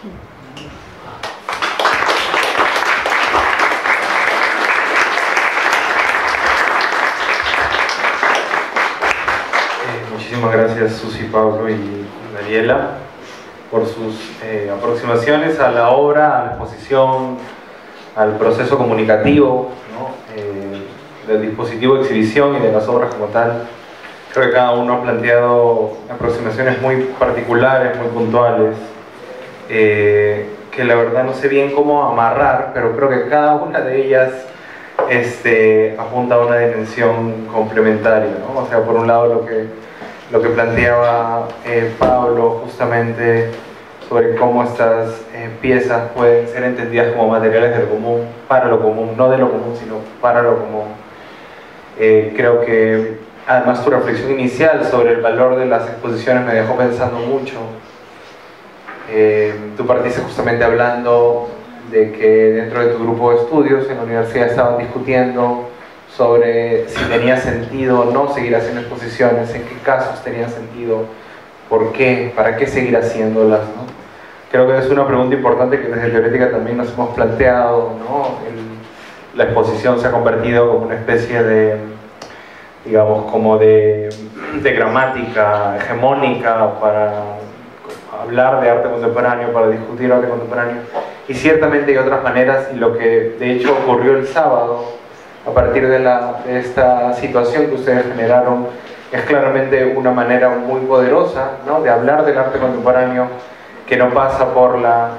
Muchísimas gracias Susi, Pablo y Daniela por sus aproximaciones a la obra, a la exposición, al proceso comunicativo, ¿no? Del dispositivo de exhibición y de las obras como tal. Creo que cada uno ha planteado aproximaciones muy particulares, muy puntuales, que la verdad no sé bien cómo amarrar, pero creo que cada una de ellas apunta a una dimensión complementaria, ¿no? O sea, por un lado lo que planteaba Pablo justamente sobre cómo estas piezas pueden ser entendidas como materiales del común, para lo común, no de lo común, sino para lo común. Creo que además tu reflexión inicial sobre el valor de las exposiciones me dejó pensando mucho. Tú partiste justamente hablando de que dentro de tu grupo de estudios en la universidad estaban discutiendo sobre si tenía sentido o no seguir haciendo exposiciones, en qué casos tenía sentido, por qué, para qué seguir haciéndolas, ¿no? Creo que es una pregunta importante que desde Teorética también nos hemos planteado, ¿no? La exposición se ha convertido como una especie de digamos, como de gramática hegemónica para hablar de arte contemporáneo, para discutir arte contemporáneo, y ciertamente hay otras maneras, y lo que de hecho ocurrió el sábado, a partir de esta situación que ustedes generaron, es claramente una manera muy poderosa, ¿no?, de hablar del arte contemporáneo, que no pasa por la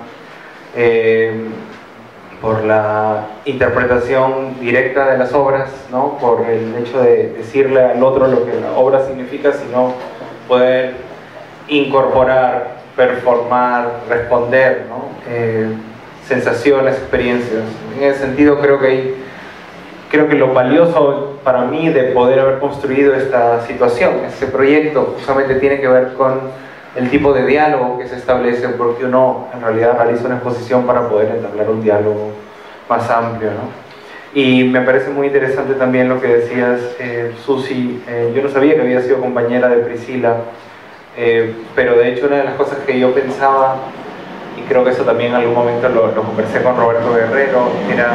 interpretación directa de las obras, ¿no?, por el hecho de decirle al otro lo que la obra significa, sino poder incorporar, performar, responder, ¿no?, sensaciones, experiencias. En ese sentido creo que lo valioso para mí de poder haber construido esta situación, este proyecto, justamente tiene que ver con el tipo de diálogo que se establece, porque uno en realidad realiza una exposición para poder entablar un diálogo más amplio, ¿no? Y me parece muy interesante también lo que decías, Susi. Yo no sabía que había sido compañera de Priscila, pero de hecho una de las cosas que yo pensaba, y creo que eso también en algún momento lo conversé con Roberto Guerrero, era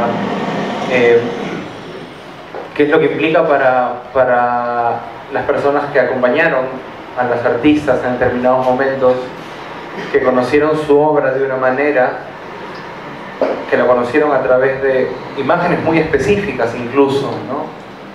qué es lo que implica para las personas que acompañaron a las artistas en determinados momentos, que conocieron su obra de una manera, que la conocieron a través de imágenes muy específicas incluso, ¿no?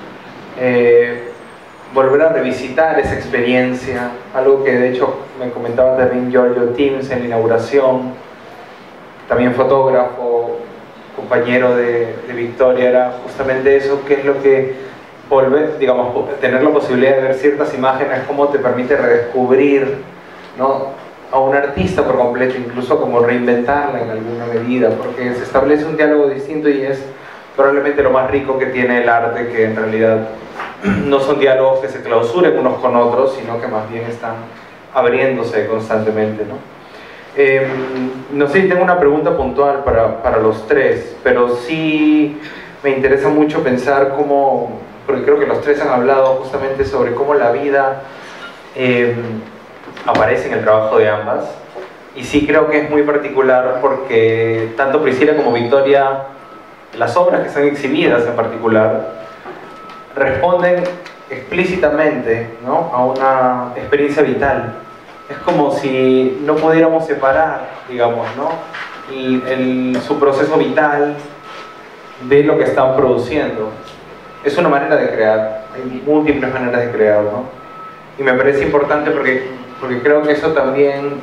Volver a revisitar esa experiencia, algo que de hecho me comentaba también Giorgio Teams en la inauguración, también fotógrafo, compañero de Victoria, era justamente eso, que es lo que volver, digamos, tener la posibilidad de ver ciertas imágenes, cómo te permite redescubrir, ¿no?, a un artista por completo, incluso como reinventarla en alguna medida, porque se establece un diálogo distinto y es probablemente lo más rico que tiene el arte, que en realidad no son diálogos que se clausuren unos con otros, sino que más bien están abriéndose constantemente, ¿no? No sé si tengo una pregunta puntual para los tres, pero sí me interesa mucho pensar cómo, porque creo que los tres han hablado justamente sobre cómo la vida aparece en el trabajo de ambas, y sí creo que es muy particular porque tanto Priscila como Victoria, las obras que son exhibidas en particular, responden explícitamente, ¿no?, a una experiencia vital. Es como si no pudiéramos separar, digamos, ¿no?, su proceso vital de lo que están produciendo. Es una manera de crear, hay múltiples maneras de crear, ¿no? Y me parece importante porque creo que eso también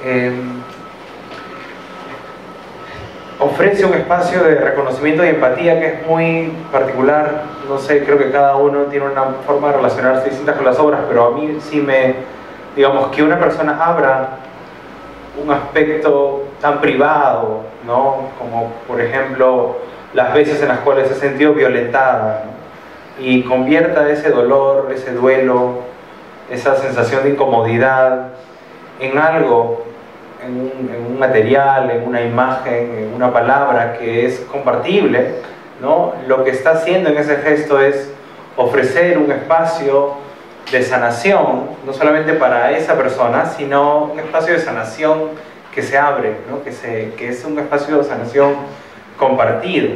ofrece un espacio de reconocimiento y empatía que es muy particular. No sé, creo que cada uno tiene una forma de relacionarse distinta con las obras, pero a mí sí digamos, que una persona abra un aspecto tan privado, ¿no?, como por ejemplo las veces en las cuales se ha sentido violentada, ¿no?, y convierta ese dolor, ese duelo, esa sensación de incomodidad en algo, en un material, en una imagen, en una palabra que es compartible, ¿no? Lo que está haciendo en ese gesto es ofrecer un espacio de sanación, no solamente para esa persona, sino un espacio de sanación que se abre, ¿no?, que es un espacio de sanación compartido.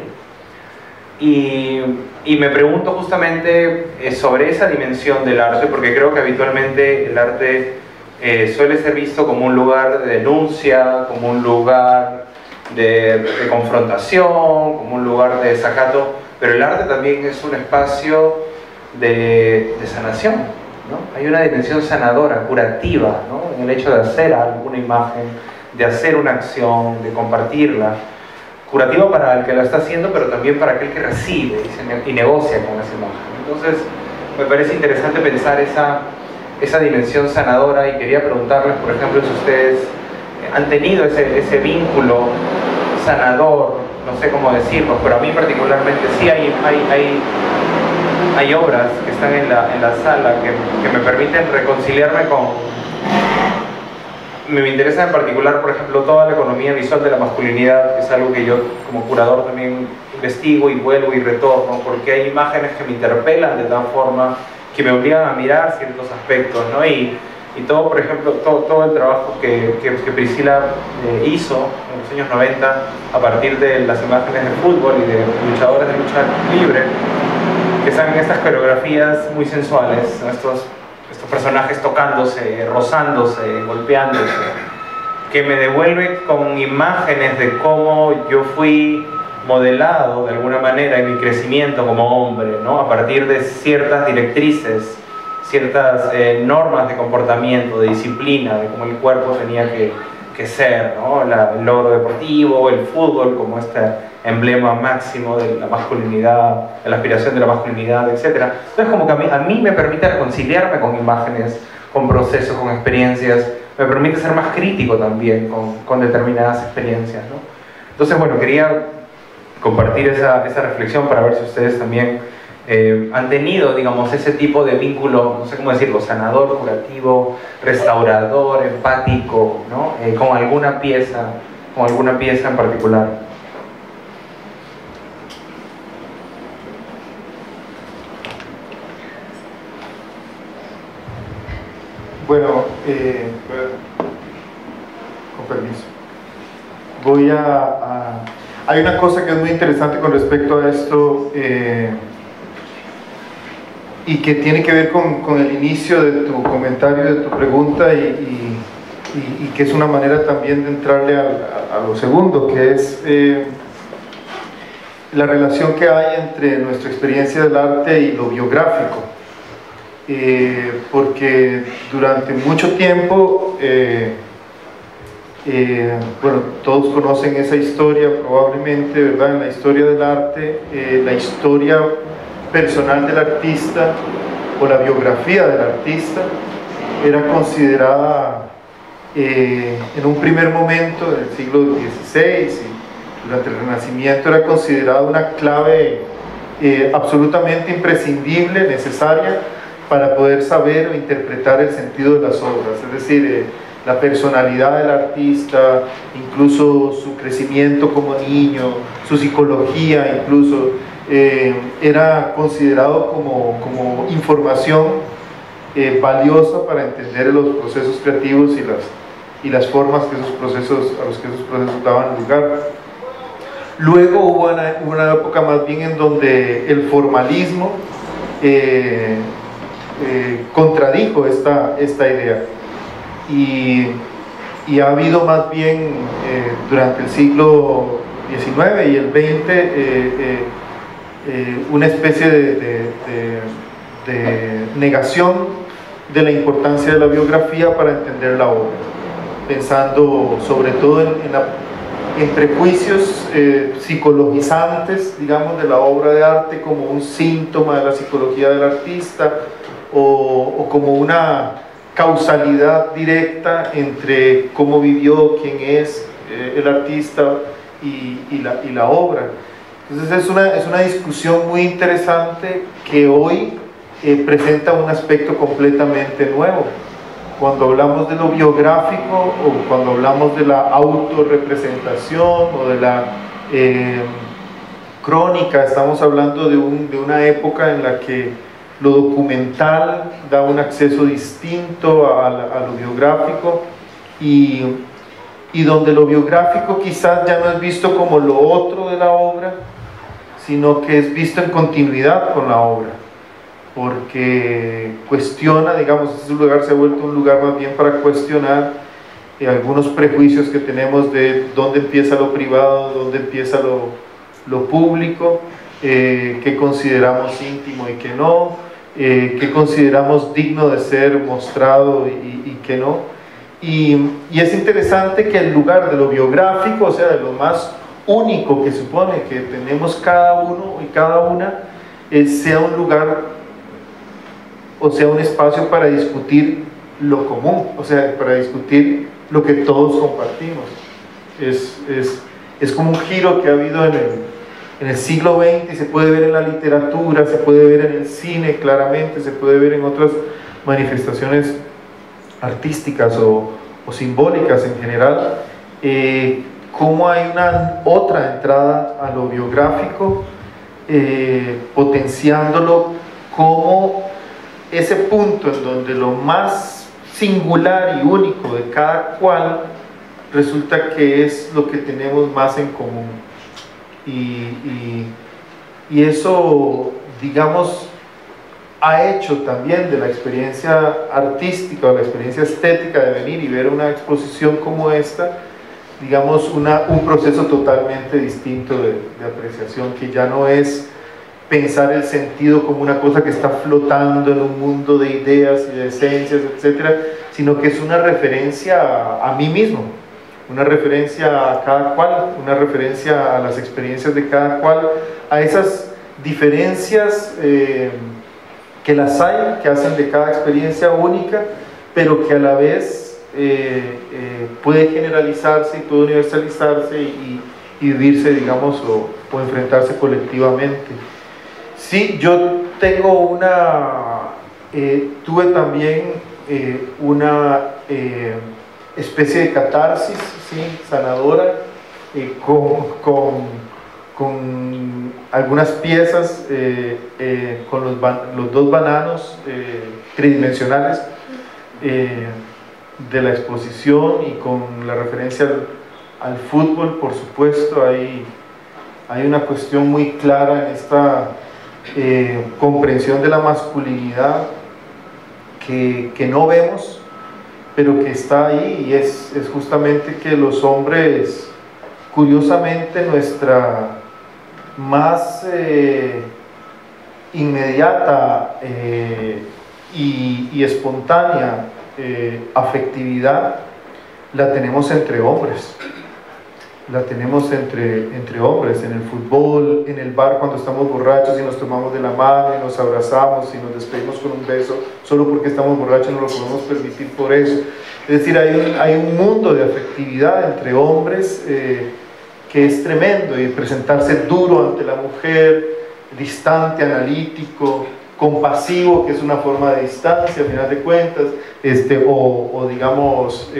Y me pregunto justamente sobre esa dimensión del arte, porque creo que habitualmente el arte suele ser visto como un lugar de denuncia, como un lugar de confrontación, como un lugar de desacato, pero el arte también es un espacio de sanación, ¿no? Hay una dimensión sanadora, curativa, ¿no?, en el hecho de hacer alguna imagen, de hacer una acción, de compartirla. Curativa para el que la está haciendo, pero también para aquel que recibe y negocia con esa imagen. Entonces, me parece interesante pensar esa dimensión sanadora, y quería preguntarles, por ejemplo, si ustedes han tenido ese vínculo sanador, no sé cómo decirlo, pero a mí particularmente sí hay obras que están en la sala que me permiten reconciliarme con... Me interesa en particular, por ejemplo, toda la economía visual de la masculinidad, que es algo que yo como curador también investigo y vuelvo y retorno, porque hay imágenes que me interpelan de tal forma que me obligan a mirar ciertos aspectos, ¿no? Y todo, por ejemplo, todo el trabajo que Priscila hizo en los años 90 a partir de las imágenes de fútbol y de luchadores de lucha libre, que están en estas coreografías muy sensuales, ¿no? estos personajes tocándose, rozándose, golpeándose, que me devuelve con imágenes de cómo yo fui modelado de alguna manera en mi crecimiento como hombre, ¿no? A partir de ciertas directrices, ciertas normas de comportamiento, de disciplina, de cómo el cuerpo tenía que ser, ¿no? El logro deportivo, el fútbol como este emblema máximo de la masculinidad, de la aspiración de la masculinidad, etc. Entonces como que a mí me permite reconciliarme con imágenes, con procesos, con experiencias, me permite ser más crítico también con determinadas experiencias, ¿no? Entonces bueno, quería compartir esa reflexión para ver si ustedes también han tenido, digamos, ese tipo de vínculo, no sé cómo decirlo, sanador, curativo, restaurador, empático, ¿no? Con alguna pieza en particular. Bueno, con permiso. Hay una cosa que es muy interesante con respecto a esto y que tiene que ver con el inicio de tu comentario, de tu pregunta y que es una manera también de entrarle a lo segundo, que es la relación que hay entre nuestra experiencia del arte y lo biográfico. Porque durante mucho tiempo, bueno, todos conocen esa historia probablemente, ¿verdad? En la historia del arte, la historia personal del artista o la biografía del artista era considerada en un primer momento del siglo XVI y durante el Renacimiento era considerada una clave absolutamente imprescindible, necesaria para poder saber o interpretar el sentido de las obras, es decir, la personalidad del artista, incluso su crecimiento como niño, su psicología incluso, era considerado como información valiosa para entender los procesos creativos y las formas que a los que esos procesos daban lugar. Luego hubo una época más bien en donde el formalismo contradijo esta idea y ha habido más bien durante el siglo XIX y el XX una especie de negación de la importancia de la biografía para entender la obra, pensando sobre todo en prejuicios psicologizantes, digamos, de la obra de arte como un síntoma de la psicología del artista o como una causalidad directa entre cómo vivió, quién es el artista y la obra. Entonces es una discusión muy interesante que hoy presenta un aspecto completamente nuevo. Cuando hablamos de lo biográfico o cuando hablamos de la autorrepresentación o de la crónica, estamos hablando de una época en la que lo documental da un acceso distinto a lo biográfico y donde lo biográfico quizás ya no es visto como lo otro de la obra, sino que es visto en continuidad con la obra, porque cuestiona, digamos, ese lugar se ha vuelto un lugar más bien para cuestionar algunos prejuicios que tenemos de dónde empieza lo privado, dónde empieza lo público, qué consideramos íntimo y qué no, qué consideramos digno de ser mostrado y qué no. Y es interesante que el lugar de lo biográfico, o sea, de lo más único que supone que tenemos cada uno y cada una, sea un lugar, o sea, un espacio para discutir lo común, o sea, para discutir lo que todos compartimos. Es como un giro que ha habido en el siglo XX y se puede ver en la literatura, se puede ver en el cine claramente, se puede ver en otras manifestaciones artísticas o simbólicas en general, cómo hay una otra entrada a lo biográfico, potenciándolo como ese punto en donde lo más singular y único de cada cual resulta que es lo que tenemos más en común. y eso, digamos, ha hecho también de la experiencia artística o la experiencia estética de venir y ver una exposición como esta, digamos, un proceso totalmente distinto de apreciación, que ya no es pensar el sentido como una cosa que está flotando en un mundo de ideas y de esencias, etcétera, sino que es una referencia a mí mismo, una referencia a cada cual, una referencia a las experiencias de cada cual, a esas diferencias que las hay, que hacen de cada experiencia única, pero que a la vez puede generalizarse y puede universalizarse y vivirse, digamos, o enfrentarse colectivamente. Sí, yo tengo tuve también una especie de catarsis, ¿sí?, sanadora, con algunas piezas, con los dos bananos tridimensionales de la exposición, y con la referencia al fútbol. Por supuesto, hay una cuestión muy clara en esta comprensión de la masculinidad que no vemos, pero que está ahí, y es justamente que los hombres, curiosamente, nuestra más inmediata y espontánea afectividad la tenemos entre hombres. La tenemos entre hombres, en el fútbol, en el bar, cuando estamos borrachos y nos tomamos de la mano y nos abrazamos y nos despedimos con un beso, solo porque estamos borrachos no lo podemos permitir por eso. Es decir, hay un mundo de afectividad entre hombres que es tremendo, y presentarse duro ante la mujer, distante, analítico, compasivo, que es una forma de distancia, a final de cuentas, o digamos,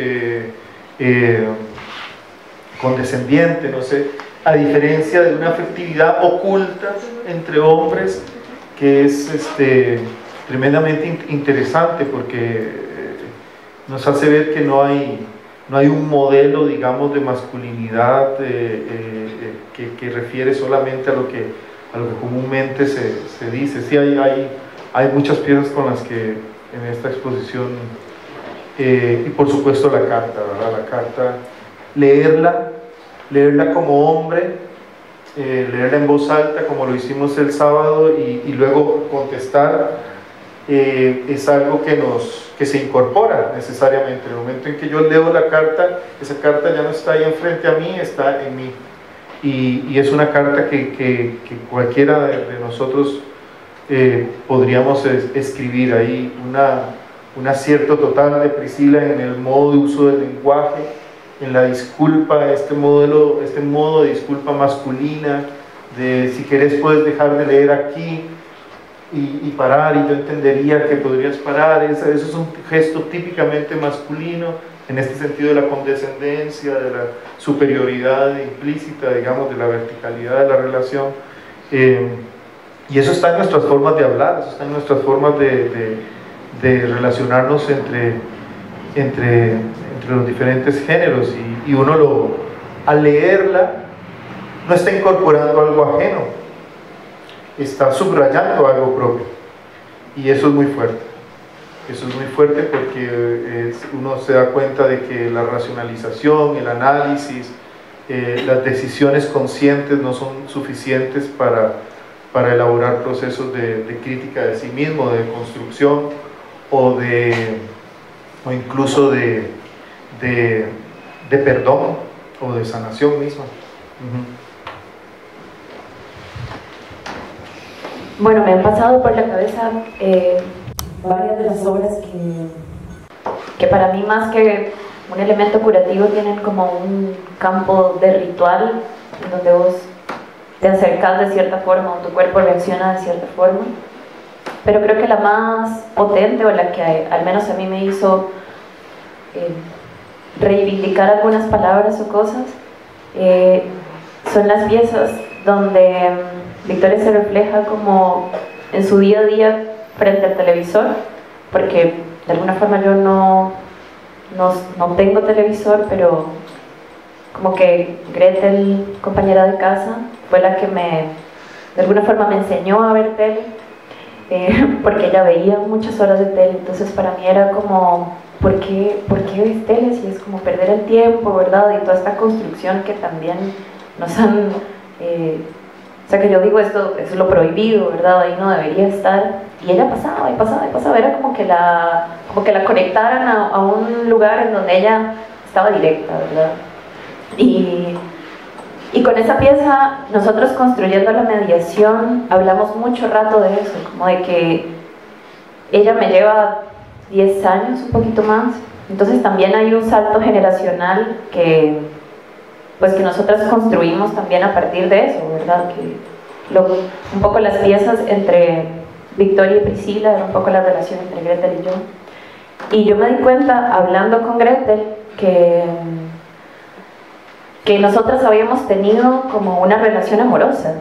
condescendiente, no sé, a diferencia de una afectividad oculta entre hombres, que es tremendamente interesante, porque nos hace ver que no hay un modelo, digamos, de masculinidad que refiere solamente a lo que comúnmente se dice. Sí, hay muchas piezas con las que en esta exposición, y por supuesto la carta, ¿verdad? La carta, leerla como hombre, leerla en voz alta como lo hicimos el sábado, y luego contestar, es algo que se incorpora necesariamente. En el momento en que yo leo la carta, esa carta ya no está ahí enfrente a mí, está en mí, y es una carta que cualquiera de nosotros podríamos escribir. Ahí un acierto total de Priscila en el modo de uso del lenguaje, en la disculpa, este modo de disculpa masculina, de si querés puedes dejar de leer aquí y parar, y yo entendería que podrías parar. Eso es un gesto típicamente masculino, en este sentido de la condescendencia, de la superioridad implícita, digamos, de la verticalidad de la relación, y eso está en nuestras formas de hablar, eso está en nuestras formas de relacionarnos entre los diferentes géneros, y uno al leerla no está incorporando algo ajeno, está subrayando algo propio, y eso es muy fuerte. Eso es muy fuerte porque uno se da cuenta de que la racionalización, el análisis, las decisiones conscientes no son suficientes para elaborar procesos de crítica de sí mismo, de construcción, o incluso de perdón o de sanación misma. Bueno, me han pasado por la cabeza varias de las obras que para mí, más que un elemento curativo, tienen como un campo de ritual, en donde vos te acercas de cierta forma, o tu cuerpo reacciona de cierta forma. Pero creo que la más potente, o la que al menos a mí me hizo reivindicar algunas palabras o cosas, son las piezas donde Victoria se refleja como en su día a día frente al televisor, porque de alguna forma yo no tengo televisor, pero como que Gretel, compañera de casa, fue la que me de alguna forma me enseñó a ver tele, porque ella veía muchas horas de tele, entonces para mí era como, ¿por qué ves tele? Si es como perder el tiempo, ¿verdad? Y toda esta construcción que también nos han... o sea, que yo digo, esto es lo prohibido, ¿verdad? Ahí no debería estar. Y ella pasaba y pasaba y pasaba, era como que la conectaran a un lugar en donde ella estaba directa, ¿verdad? Y con esa pieza, nosotros construyendo la mediación, hablamos mucho rato de eso, como de que ella me lleva 10 años, un poquito más, entonces también hay un salto generacional que nosotras construimos también a partir de eso, ¿verdad? Un poco las piezas entre Victoria y Priscila, era un poco la relación entre Gretel y yo. Y yo me di cuenta, hablando con Gretel, que nosotras habíamos tenido como una relación amorosa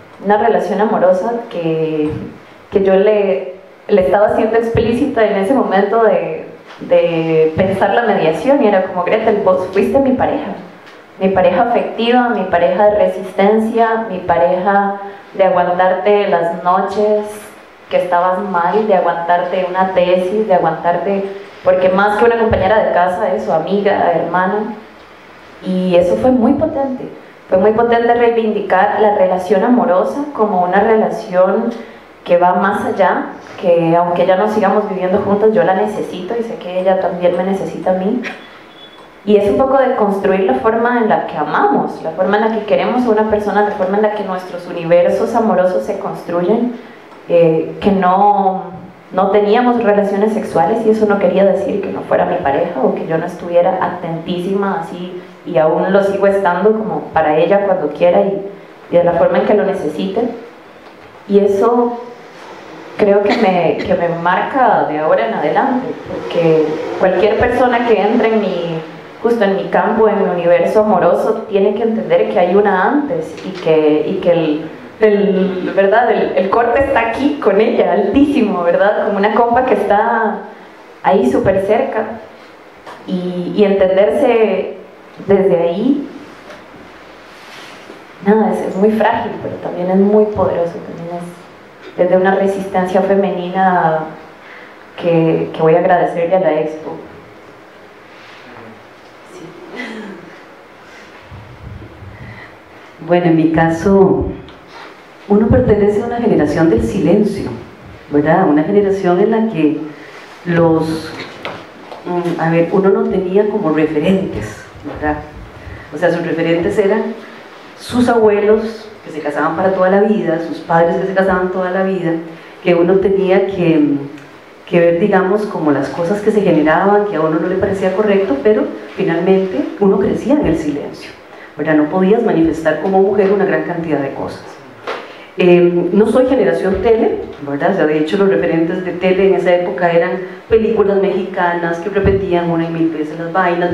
que yo le estaba haciendo explícita en ese momento de pensar la mediación, y era como, Gretel, vos fuiste mi pareja afectiva, mi pareja de resistencia, mi pareja de aguantarte las noches que estabas mal, de aguantarte una tesis, de aguantarte, porque más que una compañera de casa, eso, amiga, hermana. Y eso fue muy potente reivindicar la relación amorosa como una relación que va más allá, que aunque ya no sigamos viviendo juntas, yo la necesito y sé que ella también me necesita a mí. Y es un poco de construir la forma en la que amamos, la forma en la que queremos a una persona, la forma en la que nuestros universos amorosos se construyen, que no teníamos relaciones sexuales, y eso no quería decir que no fuera mi pareja o que yo no estuviera atentísima así, y aún lo sigo estando como para ella cuando quiera y de la forma en que lo necesite. Y eso creo que me marca de ahora en adelante, porque cualquier persona que entre justo en mi campo, en mi universo amoroso, tiene que entender que hay una antes y que el corte está aquí con ella, altísimo, ¿verdad? Como una compa que está ahí súper cerca, y entenderse desde ahí, nada, es muy frágil, pero también es muy poderoso, también es desde una resistencia femenina que voy a agradecerle a la Expo. Sí. Bueno, en mi caso, uno pertenece a una generación del silencio, ¿verdad? Una generación en la que uno no tenía como referentes, ¿verdad? O sea, sus referentes eran sus abuelos que se casaban para toda la vida, sus padres que se casaban toda la vida, que uno tenía que ver, digamos, como las cosas que se generaban, que a uno no le parecía correcto, pero finalmente uno crecía en el silencio, ¿verdad? No podías manifestar como mujer una gran cantidad de cosas. No soy generación tele, ¿verdad? O sea, de hecho los referentes de tele en esa época eran películas mexicanas que repetían una y mil veces las vainas,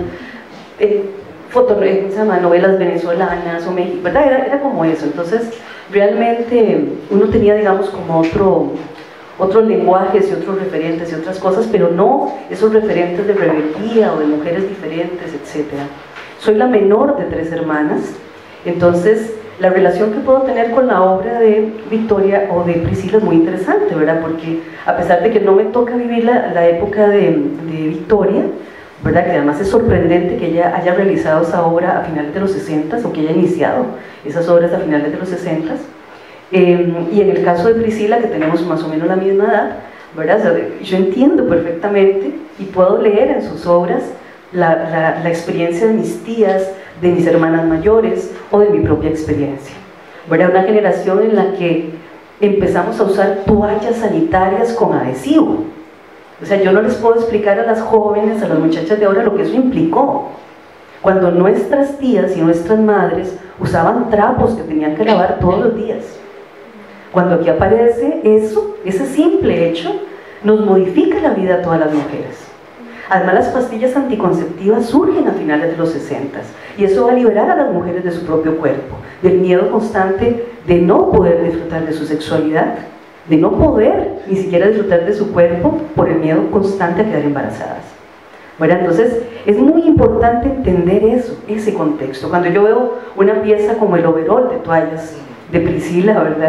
novelas venezolanas o México, ¿verdad? Era como eso. Entonces realmente uno tenía, digamos, como otros lenguajes y otros referentes y otras cosas, pero no esos referentes de rebeldía o de mujeres diferentes, etc. Soy la menor de 3 hermanas, entonces la relación que puedo tener con la obra de Victoria o de Priscila es muy interesante, ¿verdad? Porque a pesar de que no me toca vivir la época de Victoria, ¿verdad? Que además es sorprendente que ella haya realizado esa obra a finales de los 60s, o que haya iniciado esas obras a finales de los 60s. Y en el caso de Priscila, que tenemos más o menos la misma edad, ¿verdad? O sea, yo entiendo perfectamente y puedo leer en sus obras la experiencia de mis tías, de mis hermanas mayores o de mi propia experiencia, ¿verdad? Una generación en la que empezamos a usar toallas sanitarias con adhesivo. O sea, yo no les puedo explicar a las jóvenes, a las muchachas de ahora lo que eso implicó. Cuando nuestras tías y nuestras madres usaban trapos que tenían que lavar todos los días. Cuando aquí aparece eso, ese simple hecho, nos modifica la vida a todas las mujeres. Además, las pastillas anticonceptivas surgen a finales de los 60s, y eso va a liberar a las mujeres de su propio cuerpo, del miedo constante de no poder disfrutar de su sexualidad, de no poder ni siquiera disfrutar de su cuerpo por el miedo constante a quedar embarazadas. Bueno, entonces es muy importante entender eso, ese contexto. Cuando yo veo una pieza como el overol de toallas de Priscila, ¿verdad?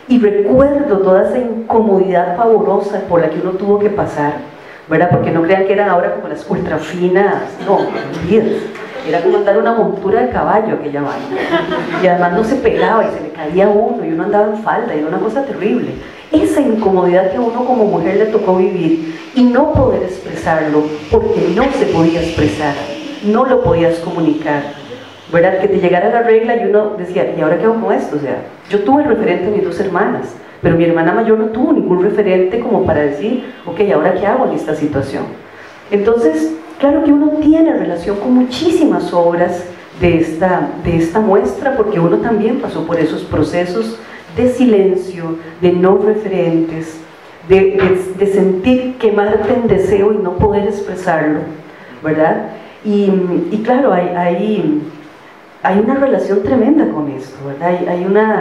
y recuerdo toda esa incomodidad pavorosa por la que uno tuvo que pasar, ¿verdad? Porque no crean que eran ahora como las ultra finas, no, olvidas. Era como andar una montura de caballo aquella vaina, y además no se pegaba y se le caía a uno y uno andaba en falda y era una cosa terrible. Esa incomodidad que a uno como mujer le tocó vivir y no poder expresarlo porque no se podía expresar, no lo podías comunicar, ¿verdad? Que te llegara la regla y uno decía, ¿y ahora qué hago con esto? O sea, yo tuve el referente de mis 2 hermanas, pero mi hermana mayor no tuvo ningún referente como para decir, ok, ¿ahora qué hago en esta situación? Entonces, claro que uno tiene relación con muchísimas obras de esta muestra, porque uno también pasó por esos procesos de silencio, de no referentes, de sentir quemarte en deseo y no poder expresarlo, ¿verdad? Y claro, hay una relación tremenda con esto, ¿verdad? Hay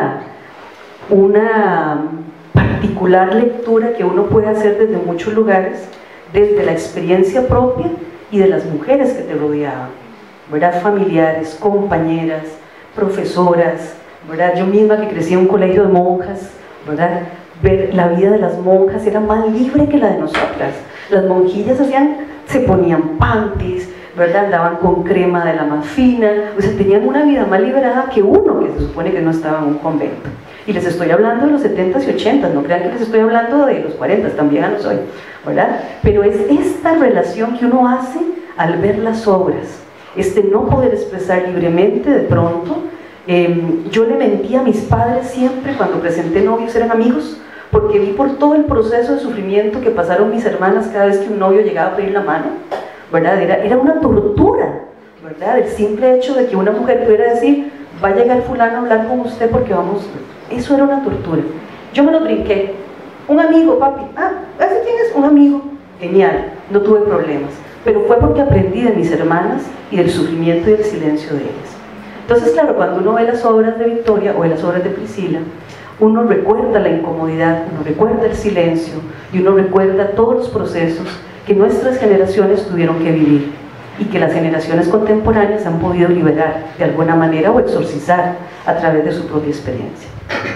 una particular lectura que uno puede hacer desde muchos lugares, desde la experiencia propia y de las mujeres que te rodeaban, ¿verdad? Familiares, compañeras, profesoras, ¿verdad? Yo misma que crecí en un colegio de monjas, ¿verdad? Ver la vida de las monjas era más libre que la de nosotras. Las monjillas se ponían panties, ¿verdad? Andaban con crema de la más fina, o sea, tenían una vida más liberada que uno, que se supone que no estaba en un convento. Y les estoy hablando de los 70s y 80s, no crean que les estoy hablando de los 40s, también ya no soy, ¿verdad? Pero es esta relación que uno hace al ver las obras, no poder expresar libremente de pronto. Yo le mentí a mis padres siempre cuando presenté novios, eran amigos, porque vi por todo el proceso de sufrimiento que pasaron mis hermanas cada vez que un novio llegaba a pedir la mano, ¿verdad? Era una tortura, ¿verdad? El simple hecho de que una mujer pudiera decir, va a llegar fulano a hablar con usted porque vamos, eso era una tortura. Yo me lo brinqué. Un amigo, papi, ¿ese quién es? Un amigo. Genial, no tuve problemas, pero fue porque aprendí de mis hermanas y del sufrimiento y del silencio de ellas. Entonces, claro, cuando uno ve las obras de Victoria o las obras de Priscila, uno recuerda la incomodidad, uno recuerda el silencio y uno recuerda todos los procesos que nuestras generaciones tuvieron que vivir y que las generaciones contemporáneas han podido liberar de alguna manera o exorcizar a través de su propia experiencia.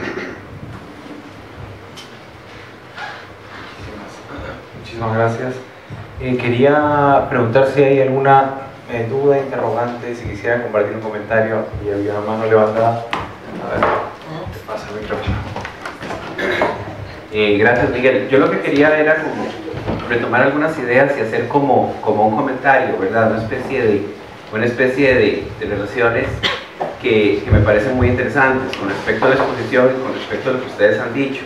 Muchísimas gracias. Quería preguntar si hay alguna duda, interrogante, si quisiera compartir un comentario. Y había una mano levantada. A ver, te pasa el micrófono. Gracias, Miguel. Yo lo que quería era como retomar algunas ideas y hacer como un comentario, ¿verdad? Una especie de relaciones que me parecen muy interesantes con respecto a la exposición y con respecto a lo que ustedes han dicho.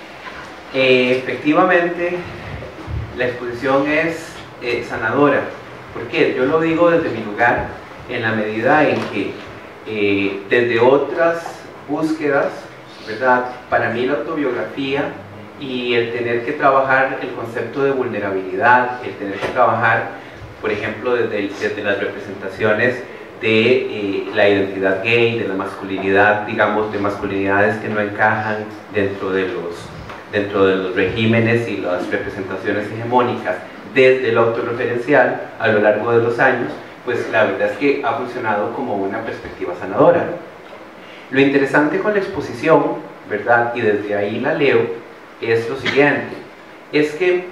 Efectivamente, la exposición es sanadora. ¿Por qué? Yo lo digo desde mi lugar, en la medida en que desde otras búsquedas, ¿verdad? Para mí la autobiografía y el tener que trabajar el concepto de vulnerabilidad, el tener que trabajar, por ejemplo, desde las representaciones de la identidad gay, de la masculinidad, digamos, de masculinidades que no encajan dentro de los regímenes y las representaciones hegemónicas, desde lo autorreferencial a lo largo de los años, pues la verdad es que ha funcionado como una perspectiva sanadora. Lo interesante con la exposición, ¿verdad? Y desde ahí la leo, es lo siguiente, es que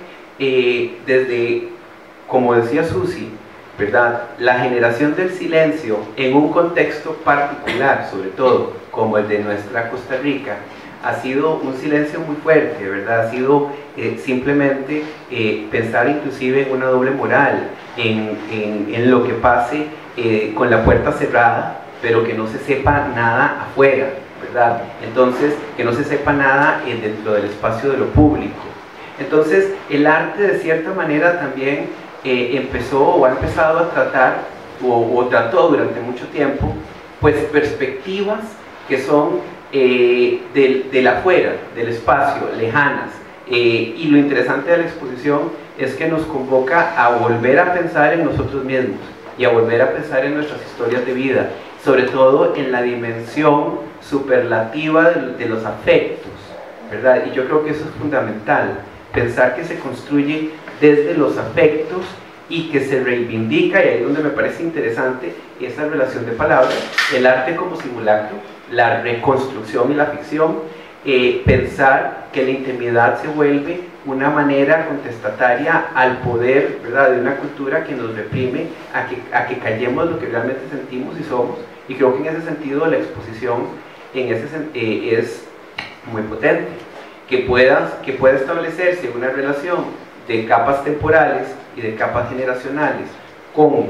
desde, como decía Susi, ¿verdad? La generación del silencio en un contexto particular, sobre todo como el de nuestra Costa Rica, ha sido un silencio muy fuerte, ¿verdad? Ha sido simplemente pensar inclusive en una doble moral, en lo que pase con la puerta cerrada, pero que no se sepa nada afuera, ¿verdad? Entonces, que no se sepa nada dentro del espacio de lo público. Entonces, el arte de cierta manera también empezó o ha empezado a tratar, o trató durante mucho tiempo, pues perspectivas que son del afuera, del espacio, lejanas. Y lo interesante de la exposición es que nos convoca a volver a pensar en nosotros mismos y a volver a pensar en nuestras historias de vida, sobre todo en la dimensión superlativa de los afectos, ¿verdad? Y yo creo que eso es fundamental, pensar que se construye desde los afectos y que se reivindica, y ahí es donde me parece interesante esa relación de palabras, el arte como simulacro, la reconstrucción y la ficción, pensar que la intimidad se vuelve una manera contestataria al poder, ¿verdad?, de una cultura que nos reprime a que callemos lo que realmente sentimos y somos. Y creo que en ese sentido la exposición es muy potente, que pueda establecerse una relación de capas temporales y de capas generacionales con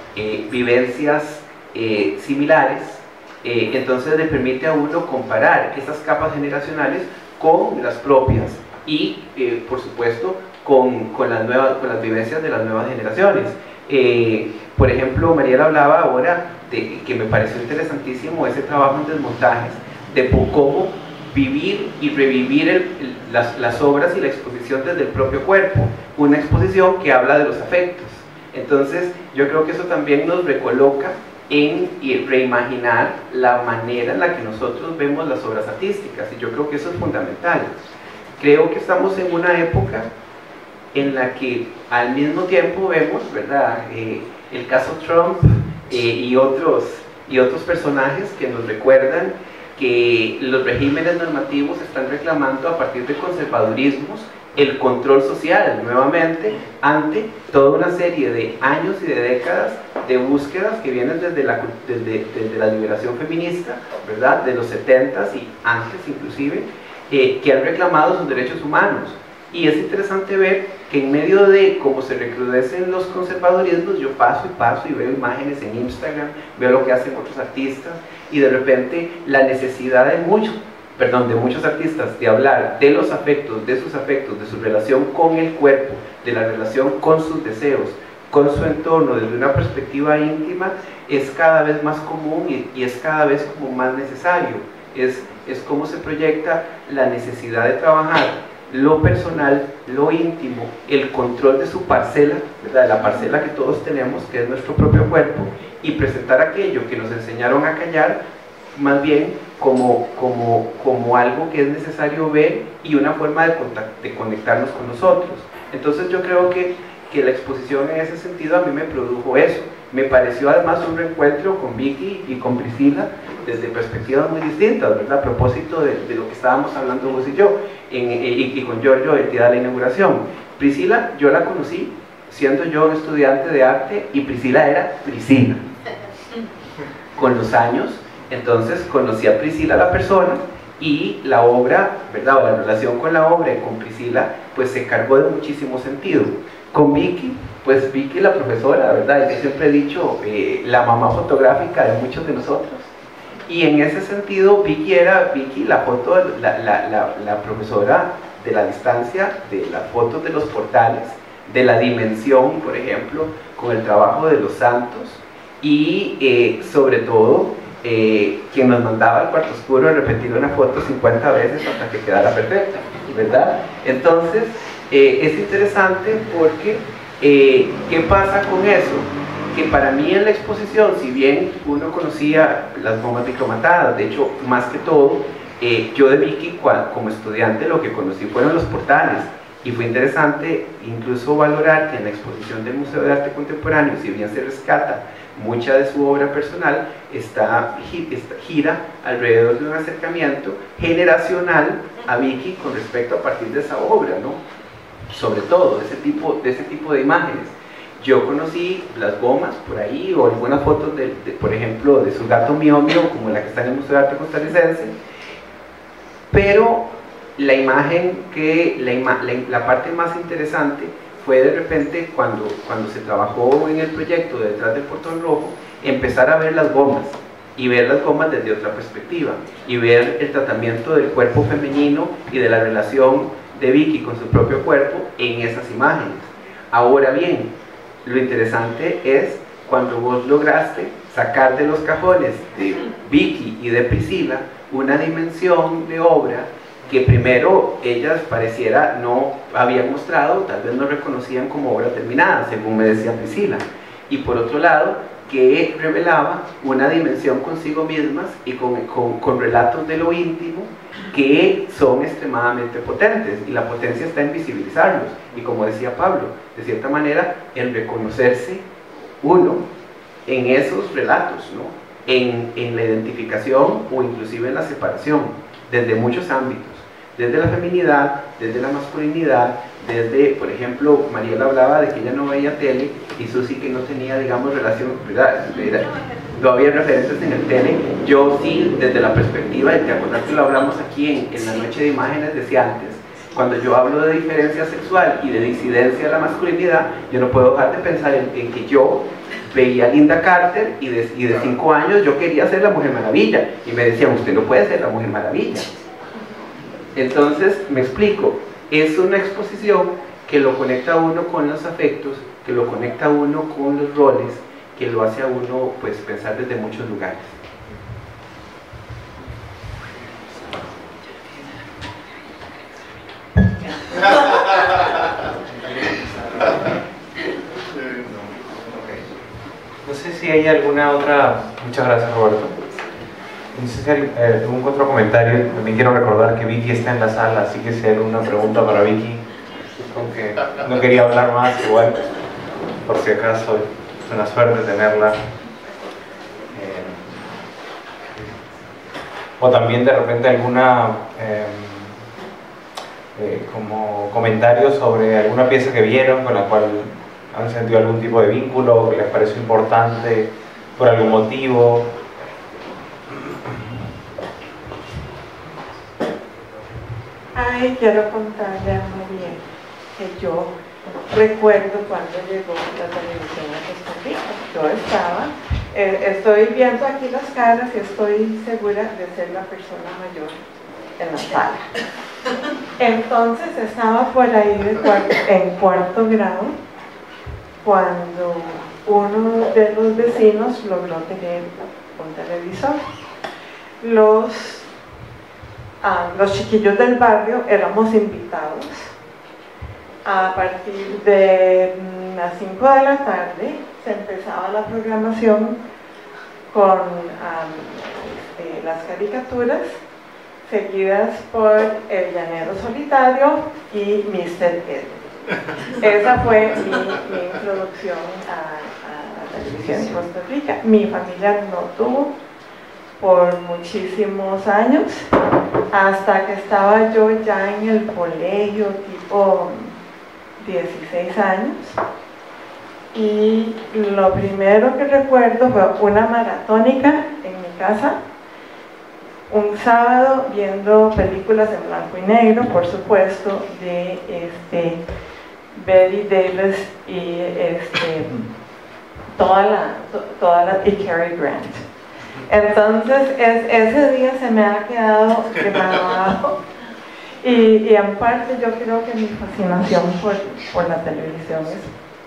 vivencias similares. Entonces le permite a uno comparar esas capas generacionales con las propias y por supuesto con las vivencias de las nuevas generaciones. Por ejemplo, Mariela hablaba ahora de que me pareció interesantísimo ese trabajo en desmontajes de cómo vivir y revivir las obras y la exposición desde el propio cuerpo, una exposición que habla de los afectos. Entonces yo creo que eso también nos recoloca en reimaginar la manera en la que nosotros vemos las obras artísticas, y yo creo que eso es fundamental. Creo que estamos en una época en la que al mismo tiempo vemos, ¿verdad?, el caso Trump y otros personajes que nos recuerdan que los regímenes normativos están reclamando a partir de conservadurismos el control social nuevamente ante toda una serie de años y de décadas de búsquedas que vienen desde la liberación feminista, ¿verdad?, de los 70s y antes inclusive, que han reclamado sus derechos humanos. Y es interesante ver que en medio de cómo se recrudecen los conservadurismos, yo paso y veo imágenes en Instagram, veo lo que hacen otros artistas, y de repente la necesidad de muchos artistas de hablar de los afectos, de su relación con el cuerpo, de la relación con sus deseos, con su entorno, desde una perspectiva íntima, es cada vez más común y es cada vez como más necesario. Es como se proyecta la necesidad de trabajar lo personal, lo íntimo, el control de su parcela, ¿verdad?, la parcela que todos tenemos, que es nuestro propio cuerpo, y presentar aquello que nos enseñaron a callar, más bien como algo que es necesario ver y una forma de conectarnos con nosotros. Entonces yo creo que la exposición en ese sentido a mí me produjo eso. Me pareció además un reencuentro con Vicky y con Priscila desde perspectivas muy distintas, ¿verdad?, a propósito de lo que estábamos hablando vos y yo, y con Giorgio el día de la inauguración. Priscila, yo la conocí siendo yo un estudiante de arte y Priscila era Priscila. Con los años, entonces conocí a Priscila la persona, y la obra, ¿verdad?, o la relación con la obra y con Priscila, pues se cargó de muchísimo sentido. Con Vicky, pues Vicky la profesora, ¿verdad?, yo siempre he dicho la mamá fotográfica de muchos de nosotros, y en ese sentido Vicky la profesora de la distancia, de las fotos de los portales, de la dimensión, por ejemplo, con el trabajo de los santos, y sobre todo quien nos mandaba al cuarto oscuro a repetir una foto 50 veces hasta que quedara perfecta, ¿verdad? Entonces es interesante porque ¿qué pasa con eso? Que para mí en la exposición, si bien uno conocía las bombas micromatadas, de hecho, más que todo, yo de Vicky como estudiante lo que conocí fueron los portales, y fue interesante incluso valorar que en la exposición del Museo de Arte Contemporáneo, si bien se rescata mucha de su obra personal, gira alrededor de un acercamiento generacional a Vicky con respecto a partir de esa obra, ¿no? Sobre todo de ese tipo de imágenes. Yo conocí las gomas por ahí, o algunas fotos por ejemplo, de su gato Mio Mio, como la que está en el Museo de Arte Costarricense, pero la imagen la parte más interesante fue de repente cuando se trabajó en el proyecto de Detrás del Portón Rojo, empezar a ver las gomas, y ver las gomas desde otra perspectiva, y ver el tratamiento del cuerpo femenino y de la relación de Vicky con su propio cuerpo en esas imágenes. Ahora bien, lo interesante es cuando vos lograste sacar de los cajones de Vicky y de Priscila una dimensión de obra que primero ellas pareciera no habían mostrado, tal vez no reconocían como obra terminada, según me decía Priscila, y por otro lado que revelaba una dimensión consigo mismas y con relatos de lo íntimo que son extremadamente potentes, y la potencia está en visibilizarlos, y como decía Pablo, de cierta manera en reconocerse uno en esos relatos, ¿no?, en la identificación o inclusive en la separación desde muchos ámbitos, desde la feminidad, desde la masculinidad, desde, por ejemplo, Mariela hablaba de que ella no veía tele y Susi que no tenía, digamos, relación, ¿verdad? No había referentes en el tele. Yo sí, desde la perspectiva, y te acordás que lo hablamos aquí en la noche de imágenes, decía antes, cuando yo hablo de diferencia sexual y de disidencia de la masculinidad, yo no puedo dejar de pensar en que yo veía a Linda Carter y de 5 años yo quería ser la Mujer Maravilla y me decían, usted no puede ser la Mujer Maravilla. Entonces, me explico, es una exposición que lo conecta a uno con los afectos, que lo conecta a uno con los roles, que lo hace a uno pues pensar desde muchos lugares. No sé si hay alguna otra... Muchas gracias, Roberto. No sé si hay algún otro comentario. También quiero recordar que Vicky está en la sala, así que si hay alguna pregunta para Vicky, aunque no quería hablar más, igual, por si acaso, es una suerte tenerla. O también de repente alguna como comentario sobre alguna pieza que vieron con la cual han sentido algún tipo de vínculo, que les pareció importante por algún motivo. Ay, quiero contarle a María que yo recuerdo cuando llegó la televisión a Costa Rica. Yo estaba, estoy viendo aquí las caras y estoy segura de ser la persona mayor en la sala. Entonces estaba por ahí en cuarto grado cuando uno de los vecinos logró tener un televisor. Los chiquillos del barrio éramos invitados a partir de las 5 de la tarde. Se empezaba la programación con las caricaturas seguidas por El Llanero Solitario y Mr. Ed. Esa fue mi introducción a la televisión en Costa Rica. Mi familia no tuvo por muchísimos años, hasta que estaba yo ya en el colegio, tipo 16 años, y lo primero que recuerdo fue una maratónica en mi casa, un sábado viendo películas en blanco y negro, por supuesto, de Betty Davis y y Cary Grant. Entonces ese día se me ha quedado grabado y en parte yo creo que mi fascinación por la televisión es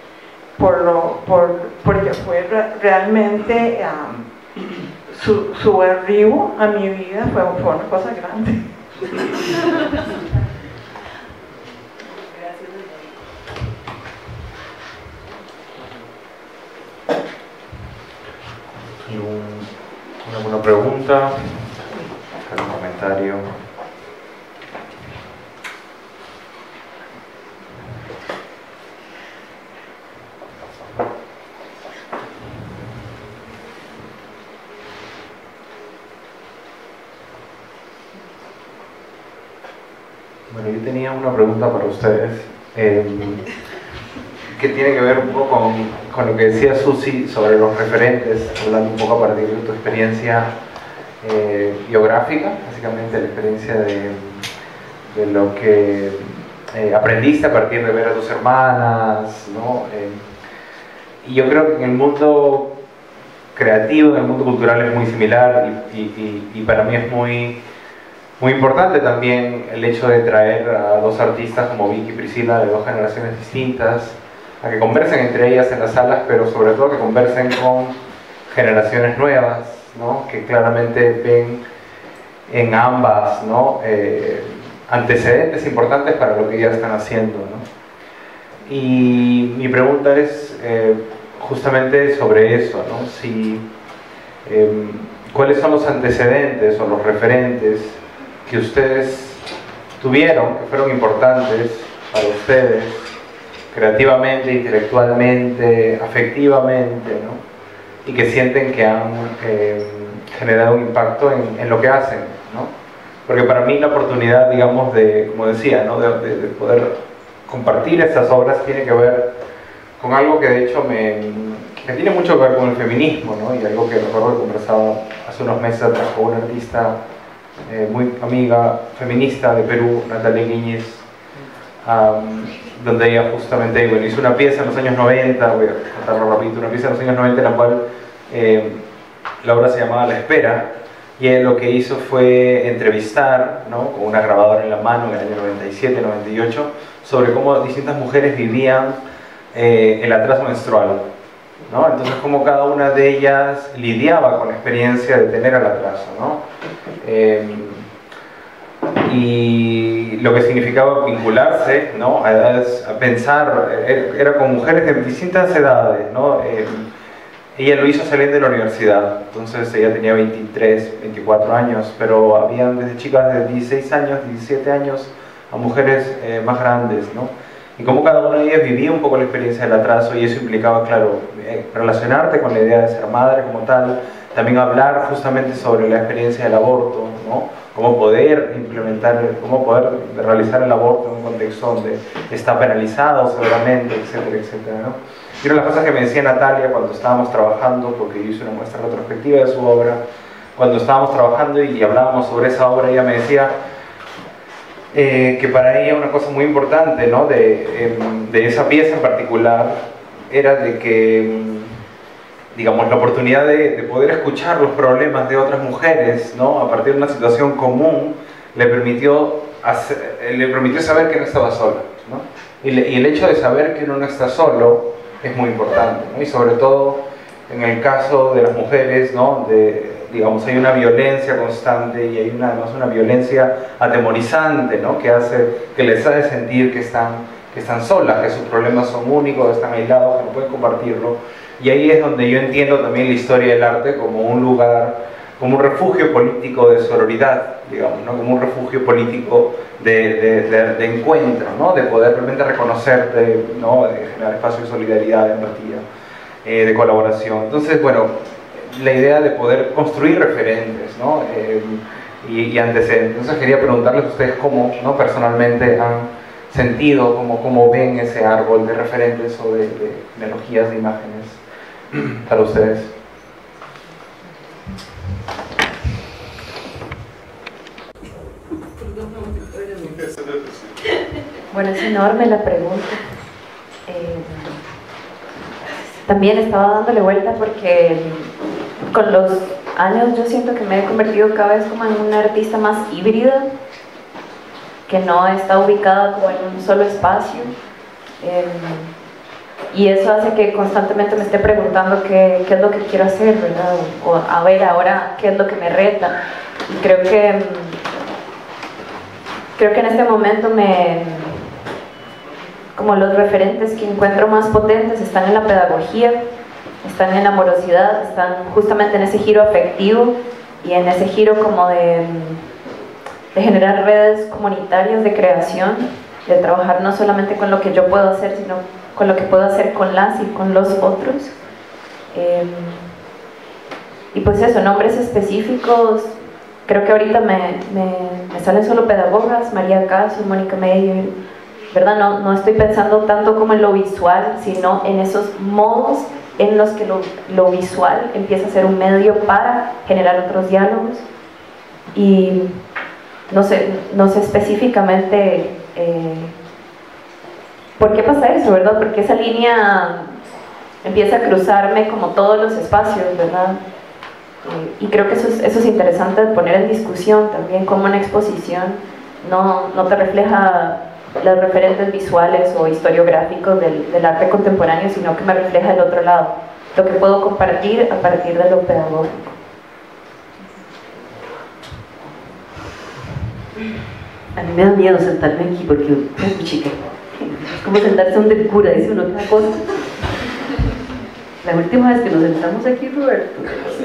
porque fue realmente su arribo a mi vida fue una cosa grande. ¿Alguna pregunta? ¿Algún comentario? Bueno, yo tenía una pregunta para ustedes que tiene que ver un poco con lo que decía Susi sobre los referentes, hablando un poco a partir de tu experiencia biográfica, básicamente la experiencia de lo que aprendiste a partir de ver a tus hermanas, ¿no? Y yo creo que en el mundo creativo, en el mundo cultural es muy similar y para mí es muy importante también el hecho de traer a dos artistas como Vicky y Priscila de dos generaciones distintas, a que conversen entre ellas en las salas, pero sobre todo que conversen con generaciones nuevas, ¿no? Que claramente ven en ambas, ¿no? Antecedentes importantes para lo que ellas están haciendo, ¿no? Y mi pregunta es justamente sobre eso, ¿no? ¿Cuáles son los antecedentes o los referentes que ustedes tuvieron, que fueron importantes para ustedes, creativamente, intelectualmente, afectivamente, ¿no? Y que sienten que han generado un impacto en lo que hacen, ¿no? porque para mí la oportunidad, digamos, de, como decía, ¿no? de poder compartir estas obras tiene que ver con algo que de hecho que tiene mucho que ver con el feminismo, ¿no? Y algo que recuerdo que conversaba hace unos meses atrás con una artista muy amiga feminista de Perú, Natalia Guiñez, donde ella justamente, bueno, hizo una pieza en los años 90, voy a contarlo rapidito, una pieza en los años 90 en la cual la obra se llamaba La Espera, y él lo que hizo fue entrevistar, ¿no? Con una grabadora en la mano en el año 97, 98, sobre cómo distintas mujeres vivían el atraso menstrual, ¿no? Entonces cómo cada una de ellas lidiaba con la experiencia de tener el atraso, ¿no? Y lo que significaba vincularse, ¿no? A pensar, era con mujeres de distintas edades, ¿no? Ella lo hizo saliendo de la universidad, entonces ella tenía 23, 24 años, pero habían desde chicas de 16 años, 17 años, a mujeres más grandes, ¿no? Y como cada una de ellas vivía un poco la experiencia del atraso, y eso implicaba, claro, relacionarte con la idea de ser madre como tal, también hablar justamente sobre la experiencia del aborto, ¿no? Cómo poder implementar, cómo poder realizar el aborto en un contexto donde está penalizado seguramente, etcétera, etcétera, ¿no? Y una de las cosas que me decía Natalia cuando estábamos trabajando, porque yo hice una muestra retrospectiva de su obra, cuando estábamos trabajando y hablábamos sobre esa obra, ella me decía que para ella una cosa muy importante, ¿no? de esa pieza en particular era de que, digamos, la oportunidad de poder escuchar los problemas de otras mujeres, ¿no? A partir de una situación común, le permitió saber que no estaba sola, ¿no? Y el hecho de saber que uno no está solo es muy importante, ¿no? Y sobre todo en el caso de las mujeres, ¿no? Digamos, hay una violencia constante y hay además una violencia atemorizante, ¿no? Que les hace sentir que están solas, que sus problemas son únicos, están aislados, que no pueden compartirlo. Y ahí es donde yo entiendo también la historia del arte como un lugar, como un refugio político de sororidad, digamos, ¿no? Como un refugio político de encuentro, ¿no? De poder realmente reconocerte, ¿no? De generar espacio de solidaridad, de empatía, de colaboración. Entonces, bueno, la idea de poder construir referentes, ¿no? Y antecedentes. Entonces quería preguntarles a ustedes cómo, ¿no? Personalmente han sentido, cómo ven ese árbol de referentes o de analogías, de imágenes para ustedes. Bueno, es enorme la pregunta. También estaba dándole vuelta porque con los años yo siento que me he convertido cada vez como en una artista más híbrida, que no está ubicada como en un solo espacio, y eso hace que constantemente me esté preguntando qué es lo que quiero hacer, ¿verdad? O a ver ahora qué es lo que me reta. Y creo que en este momento como los referentes que encuentro más potentes están en la pedagogía, están en la amorosidad, están justamente en ese giro afectivo y en ese giro como de generar redes comunitarias de creación, de trabajar no solamente con lo que yo puedo hacer, sino con lo que puedo hacer con las y con los otros. Y pues eso, nombres específicos, creo que ahorita me salen solo pedagogas, María Caso, Mónica Meyer, ¿verdad? No estoy pensando tanto como en lo visual, sino en esos modos en los que lo visual empieza a ser un medio para generar otros diálogos. Y no sé específicamente por qué pasa eso, ¿verdad? Porque esa línea empieza a cruzarme como todos los espacios, ¿verdad? Y creo que eso es interesante de poner en discusión también, como una exposición no te refleja los referentes visuales o historiográficos del arte contemporáneo, sino que me refleja el otro lado, lo que puedo compartir a partir de lo pedagógico. A mí me da miedo sentarme aquí porque, chica, es como sentarse donde el cura dice una cosa. La última vez que nos sentamos aquí, Roberto,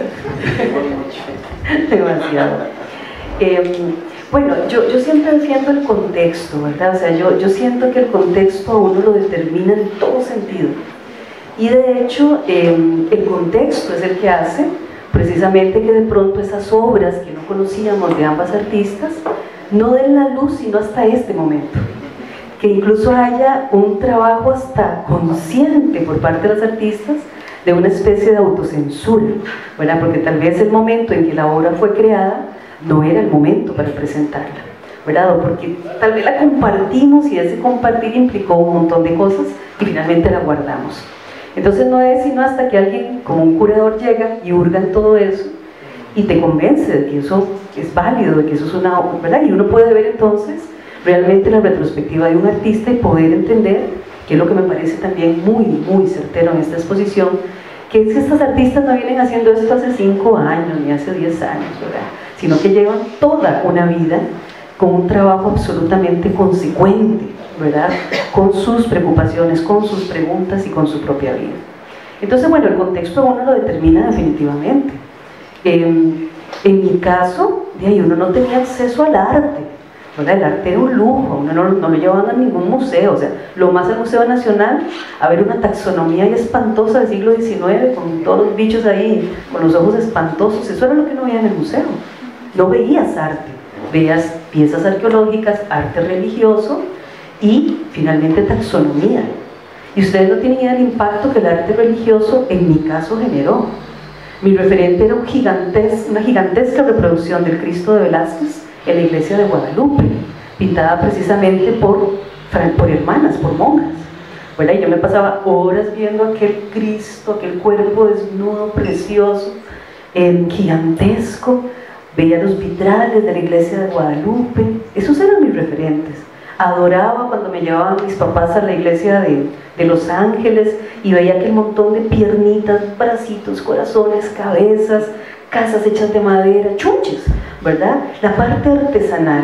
demasiado. Bueno, yo siempre defiendo el contexto, ¿verdad? O sea, yo siento que el contexto a uno lo determina en todo sentido. Y de hecho, el contexto es el que hace precisamente que de pronto esas obras que no conocíamos de ambas artistas no den la luz sino hasta este momento, que incluso haya un trabajo hasta consciente por parte de las artistas de una especie de autocensura, ¿verdad? Porque tal vez el momento en que la obra fue creada no era el momento para presentarla, ¿verdad? O porque tal vez la compartimos y ese compartir implicó un montón de cosas y finalmente la guardamos. Entonces no es sino hasta que alguien como un curador llega y hurga en todo eso y te convence de que eso es válido, de que eso es una obra, ¿verdad? Y uno puede ver entonces realmente la retrospectiva de un artista y poder entender, que es lo que me parece también muy certero en esta exposición, que es que estas artistas no vienen haciendo esto hace 5 años ni hace 10 años, ¿verdad? Sino que llevan toda una vida con un trabajo absolutamente consecuente, ¿verdad? Con sus preocupaciones, con sus preguntas y con su propia vida. Entonces, bueno, el contexto uno lo determina definitivamente. En mi caso, de ahí uno no tenía acceso al arte, ¿verdad? El arte era un lujo, uno no lo llevaban a ningún museo, o sea, lo más al Museo Nacional, a ver una taxonomía ahí espantosa del siglo XIX, con todos los bichos ahí, con los ojos espantosos, eso era lo que no veía en el museo. No veías arte, veías piezas arqueológicas, arte religioso y finalmente taxonomía. Y ustedes no tienen idea del impacto que el arte religioso en mi caso generó. Mi referente era una gigantesca reproducción del Cristo de Velázquez en la iglesia de Guadalupe, pintada precisamente por hermanas, por monjas. Bueno, y yo me pasaba horas viendo aquel Cristo, aquel cuerpo desnudo, precioso, gigantesco. Veía los vitrales de la iglesia de Guadalupe, esos eran mis referentes. Adoraba cuando me llevaban mis papás a la iglesia de Los Ángeles y veía aquel montón de piernitas, bracitos, corazones, cabezas, casas hechas de madera, chunches, ¿verdad? La parte artesanal.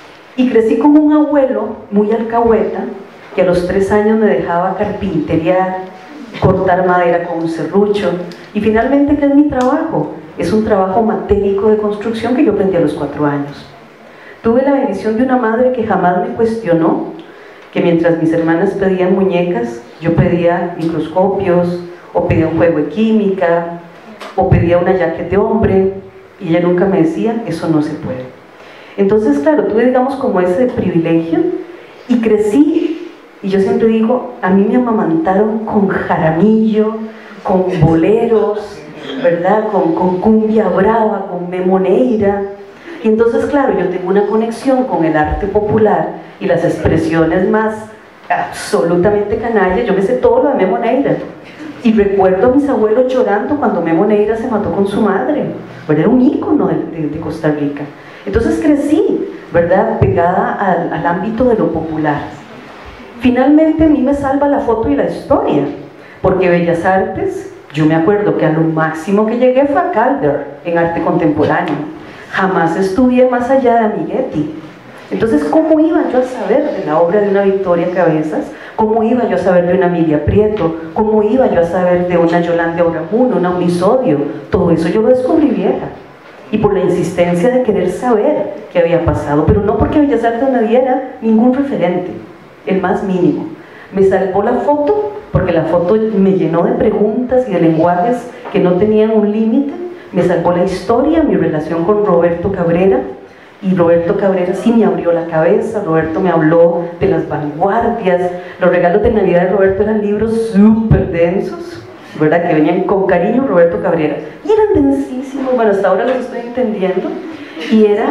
Y crecí con un abuelo muy alcahueta que a los 3 años me dejaba carpinterear, cortar madera con un serrucho. Y finalmente, ¿qué es mi trabajo? Es un trabajo matérico de construcción que yo aprendí a los 4 años. Tuve la bendición de una madre que jamás me cuestionó, que mientras mis hermanas pedían muñecas, yo pedía microscopios, o pedía un juego de química, o pedía una jacket de hombre, y ella nunca me decía, eso no se puede. Entonces, claro, tuve, digamos, como ese privilegio, y crecí, y yo siempre digo, a mí me amamantaron con Jaramillo, con boleros, ¿verdad? Con cumbia brava, con Memo Neira. Y entonces, claro, yo tengo una conexión con el arte popular y las expresiones más absolutamente canallas. Yo me sé todo lo de Memo Neira. Y recuerdo a mis abuelos llorando cuando Memo Neira se mató con su madre. Pero era un ícono de Costa Rica. Entonces crecí, ¿verdad? Pegada al ámbito de lo popular. Finalmente a mí me salva la foto y la historia, porque Bellas Artes, yo me acuerdo que a lo máximo que llegué fue a Calder, en arte contemporáneo. Jamás estudié más allá de Amiguetti. Entonces, ¿cómo iba yo a saber de la obra de una Victoria Cabezas? ¿Cómo iba yo a saber de una Emilia Prieto? ¿Cómo iba yo a saber de una Yolanda Oramuno, una Unisodio? Todo eso yo lo descubrí vieja. Y por la insistencia de querer saber qué había pasado, pero no porque Bellas Artes me diera ningún referente, el más mínimo. Me salvó la foto, porque la foto me llenó de preguntas y de lenguajes que no tenían un límite. Me salvó la historia, mi relación con Roberto Cabrera, y Roberto Cabrera sí me abrió la cabeza. Roberto me habló de las vanguardias. Los regalos de Navidad de Roberto eran libros súper densos, ¿verdad? Que venían con cariño, Roberto Cabrera, y eran densísimos. Bueno, hasta ahora los estoy entendiendo. Y era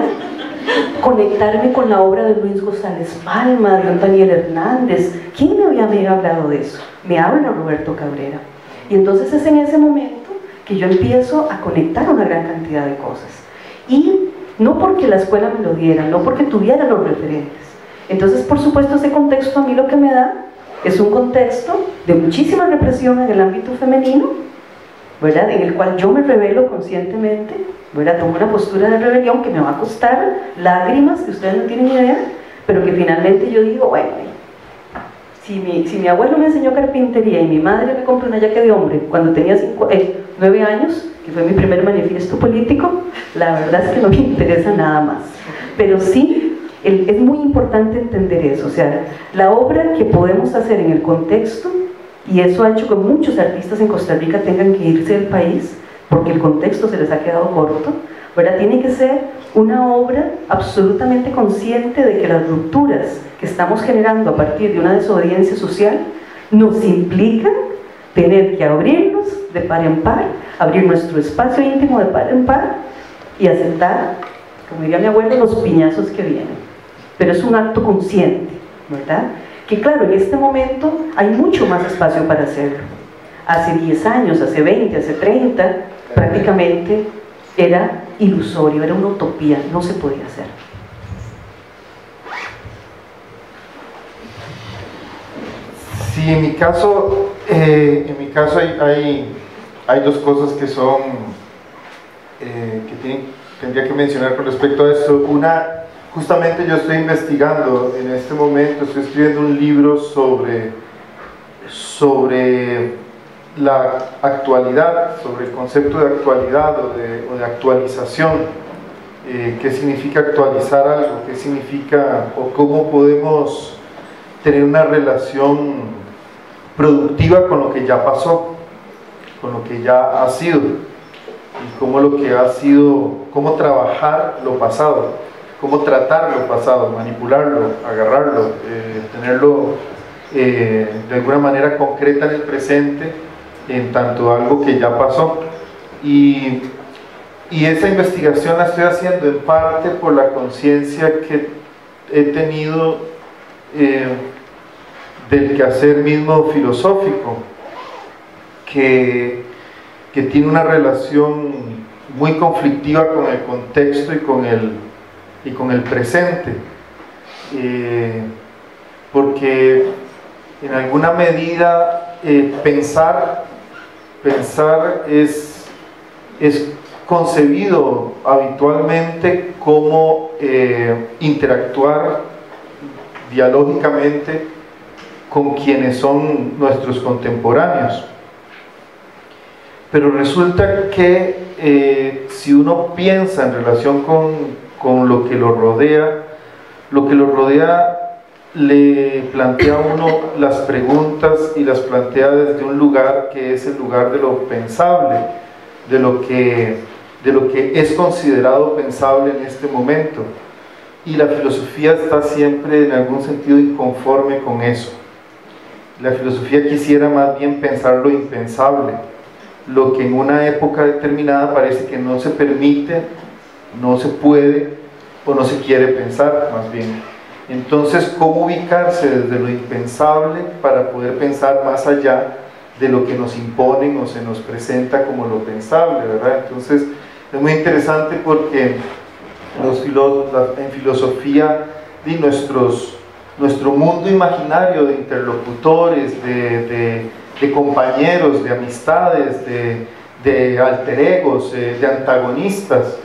conectarme con la obra de Luis González Palma, de Daniel Hernández. ¿Quién me había hablado de eso? Me habla Roberto Cabrera. Y entonces es en ese momento que yo empiezo a conectar una gran cantidad de cosas. Y no porque la escuela me lo diera, no porque tuviera los referentes. Entonces, por supuesto, ese contexto a mí lo que me da es un contexto de muchísima represión en el ámbito femenino, ¿verdad? En el cual yo me revelo conscientemente, ¿verdad? Tomo una postura de rebelión que me va a costar lágrimas, que ustedes no tienen idea, pero que finalmente yo digo, bueno, si mi abuelo me enseñó carpintería y mi madre me compró una jaque de hombre cuando tenía 9 años, que fue mi primer manifiesto político, la verdad es que no me interesa nada más. Pero sí, es muy importante entender eso, o sea, la obra que podemos hacer en el contexto, y eso ha hecho que muchos artistas en Costa Rica tengan que irse del país, porque el contexto se les ha quedado corto, ¿verdad? Tiene que ser una obra absolutamente consciente de que las rupturas que estamos generando a partir de una desobediencia social nos implican tener que abrirnos de par en par, abrir nuestro espacio íntimo de par en par y aceptar, como diría mi abuelo, los piñazos que vienen. Pero es un acto consciente, ¿verdad? Que claro, en este momento hay mucho más espacio para hacerlo. Hace 10 años, hace 20, hace 30, prácticamente era ilusorio, era una utopía, no se podía hacer. Sí, en mi caso hay dos cosas que son tendría que mencionar con respecto a esto. Una, justamente yo estoy investigando en este momento, estoy escribiendo un libro sobre la actualidad, sobre el concepto de actualidad o de actualización. ¿Qué significa actualizar algo? ¿Qué significa o cómo podemos tener una relación productiva con lo que ya pasó, con lo que ya ha sido, y cómo lo que ha sido, cómo trabajar lo pasado, cómo tratar lo pasado, manipularlo, agarrarlo, tenerlo de alguna manera concreta en el presente, en tanto algo que ya pasó. Y esa investigación la estoy haciendo en parte por la conciencia que he tenido del quehacer mismo filosófico, que tiene una relación muy conflictiva con el contexto y con el presente, porque en alguna medida pensar es concebido habitualmente como interactuar dialógicamente con quienes son nuestros contemporáneos. Pero resulta que si uno piensa en relación con lo que lo rodea le plantea a uno las preguntas y las plantea desde un lugar que es el lugar de lo pensable, de lo que es considerado pensable en este momento. Y la filosofía está siempre en algún sentido inconforme con eso. La filosofía quisiera más bien pensar lo impensable, lo que en una época determinada parece que no se permite, no se puede o no se quiere pensar, más bien. Entonces, ¿cómo ubicarse desde lo impensable para poder pensar más allá de lo que nos imponen o se nos presenta como lo pensable, ¿verdad? Entonces, es muy interesante porque en filosofía nuestro mundo imaginario de interlocutores, de compañeros, de amistades, de alter egos, de antagonistas,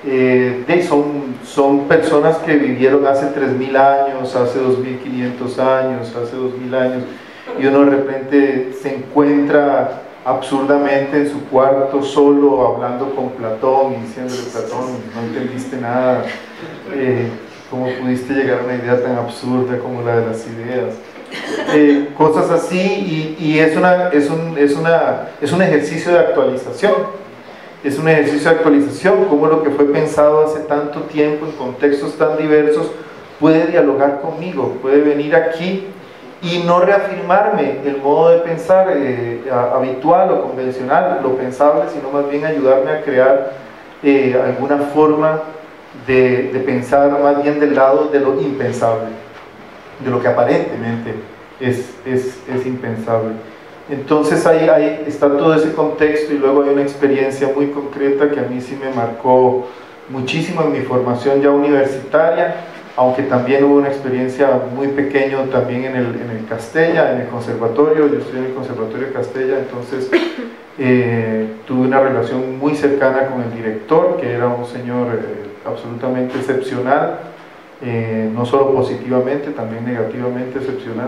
son personas que vivieron hace 3000 años, hace 2500 años, hace 2000 años, y uno de repente se encuentra absurdamente en su cuarto solo hablando con Platón y diciéndole: Platón, no entendiste nada, ¿cómo pudiste llegar a una idea tan absurda como la de las ideas? Cosas así, y es un ejercicio de actualización. Es un ejercicio de actualización, cómo lo que fue pensado hace tanto tiempo en contextos tan diversos puede dialogar conmigo, puede venir aquí y no reafirmarme el modo de pensar habitual o convencional, lo pensable, sino más bien ayudarme a crear alguna forma de pensar más bien del lado de lo impensable, de lo que aparentemente es impensable. Entonces ahí está todo ese contexto, y luego hay una experiencia muy concreta que a mí sí me marcó muchísimo en mi formación ya universitaria, aunque también hubo una experiencia muy pequeña también en el Castella, en el conservatorio. Yo estudié en el conservatorio de Castella, entonces tuve una relación muy cercana con el director, que era un señor absolutamente excepcional, no solo positivamente, también negativamente excepcional.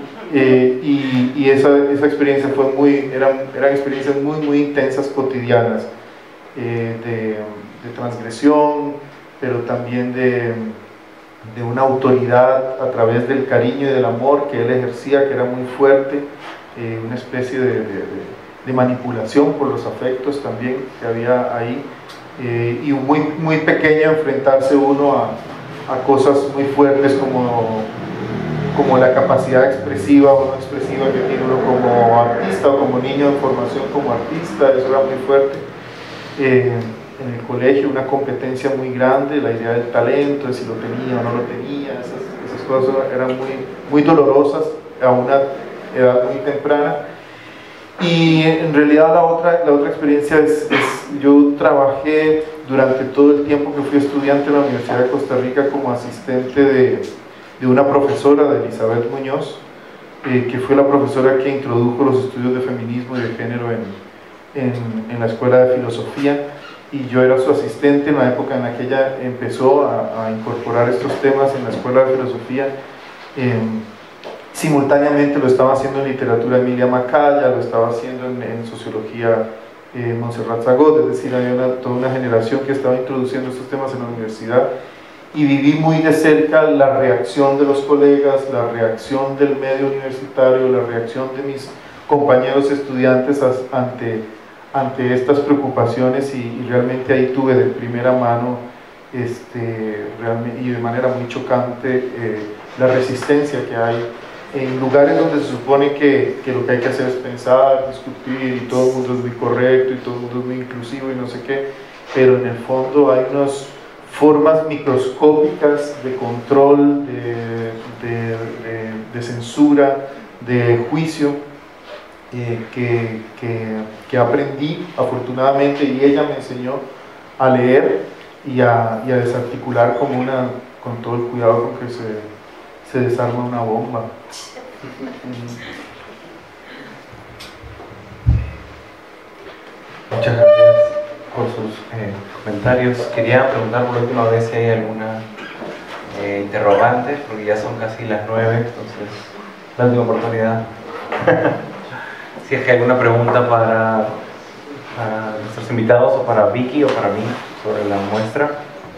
Y esa experiencia eran experiencias muy intensas, cotidianas, de transgresión, pero también de una autoridad a través del cariño y del amor que él ejercía, que era muy fuerte, una especie de manipulación por los afectos también que había ahí, y muy pequeño enfrentarse uno a cosas muy fuertes como la capacidad expresiva o no expresiva que tiene uno como artista o como niño en formación como artista. Eso era muy fuerte. En el colegio una competencia muy grande, la idea del talento, de si lo tenía o no lo tenía, esas cosas eran muy dolorosas a una edad muy temprana. Y en realidad la otra experiencia es yo trabajé durante todo el tiempo que fui estudiante en la Universidad de Costa Rica como asistente de una profesora, de Elizabeth Muñoz, que fue la profesora que introdujo los estudios de feminismo y de género en la Escuela de Filosofía, y yo era su asistente en la época en la que ella empezó a incorporar estos temas en la Escuela de Filosofía. Simultáneamente lo estaba haciendo en literatura Emilia Macaya, lo estaba haciendo en sociología Montserrat Zagot, es decir, había toda una generación que estaba introduciendo estos temas en la universidad, y viví muy de cerca la reacción de los colegas, la reacción del medio universitario, la reacción de mis compañeros estudiantes ante estas preocupaciones, y realmente ahí tuve de primera mano realmente, y de manera muy chocante, la resistencia que hay en lugares donde se supone que lo que hay que hacer es pensar, discutir, y todo el mundo es muy correcto y todo el mundo es muy inclusivo y no sé qué, pero en el fondo hay unas formas microscópicas de control, de censura, de juicio, que aprendí afortunadamente, y ella me enseñó a leer y a desarticular con todo el cuidado con que se desarma una bomba. Muchas gracias por sus comentarios. Quería preguntar por última vez si hay alguna interrogante, porque ya son casi las 9, entonces la última oportunidad. Si es que hay alguna pregunta para nuestros invitados, o para Vicky o para mí, sobre la muestra.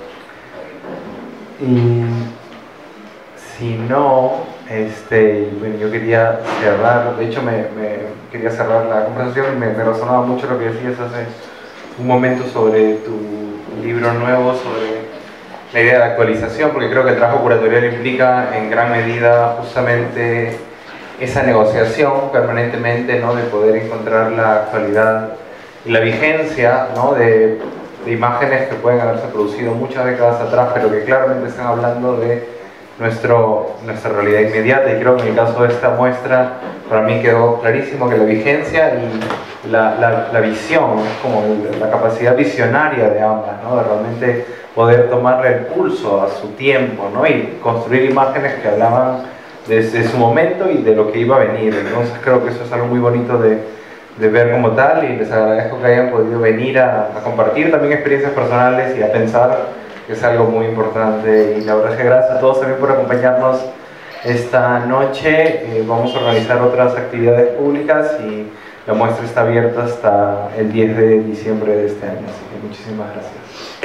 Y si no, bueno, yo quería cerrar, de hecho quería cerrar la conversación, y me resonaba mucho lo que decías hace un momento sobre tu libro nuevo, sobre la idea de actualización, porque creo que el trabajo curatorial implica en gran medida justamente esa negociación permanentemente, ¿no?, de poder encontrar la actualidad y la vigencia, ¿no?, de imágenes que pueden haberse producido muchas décadas atrás, pero que claramente están hablando de nuestra realidad inmediata. Y creo que en el caso de esta muestra para mí quedó clarísimo que la vigencia y la visión, es como la capacidad visionaria de ambas, ¿no?, de realmente poder tomarle el pulso a su tiempo, ¿no?, y construir imágenes que hablaban desde su momento y de lo que iba a venir. Entonces creo que eso es algo muy bonito de ver como tal, y les agradezco que hayan podido venir a compartir también experiencias personales y a pensar, que es algo muy importante. Y la verdad es que gracias a todos también por acompañarnos esta noche. Vamos a organizar otras actividades públicas, y la muestra está abierta hasta el 10 de diciembre de este año, así que muchísimas gracias.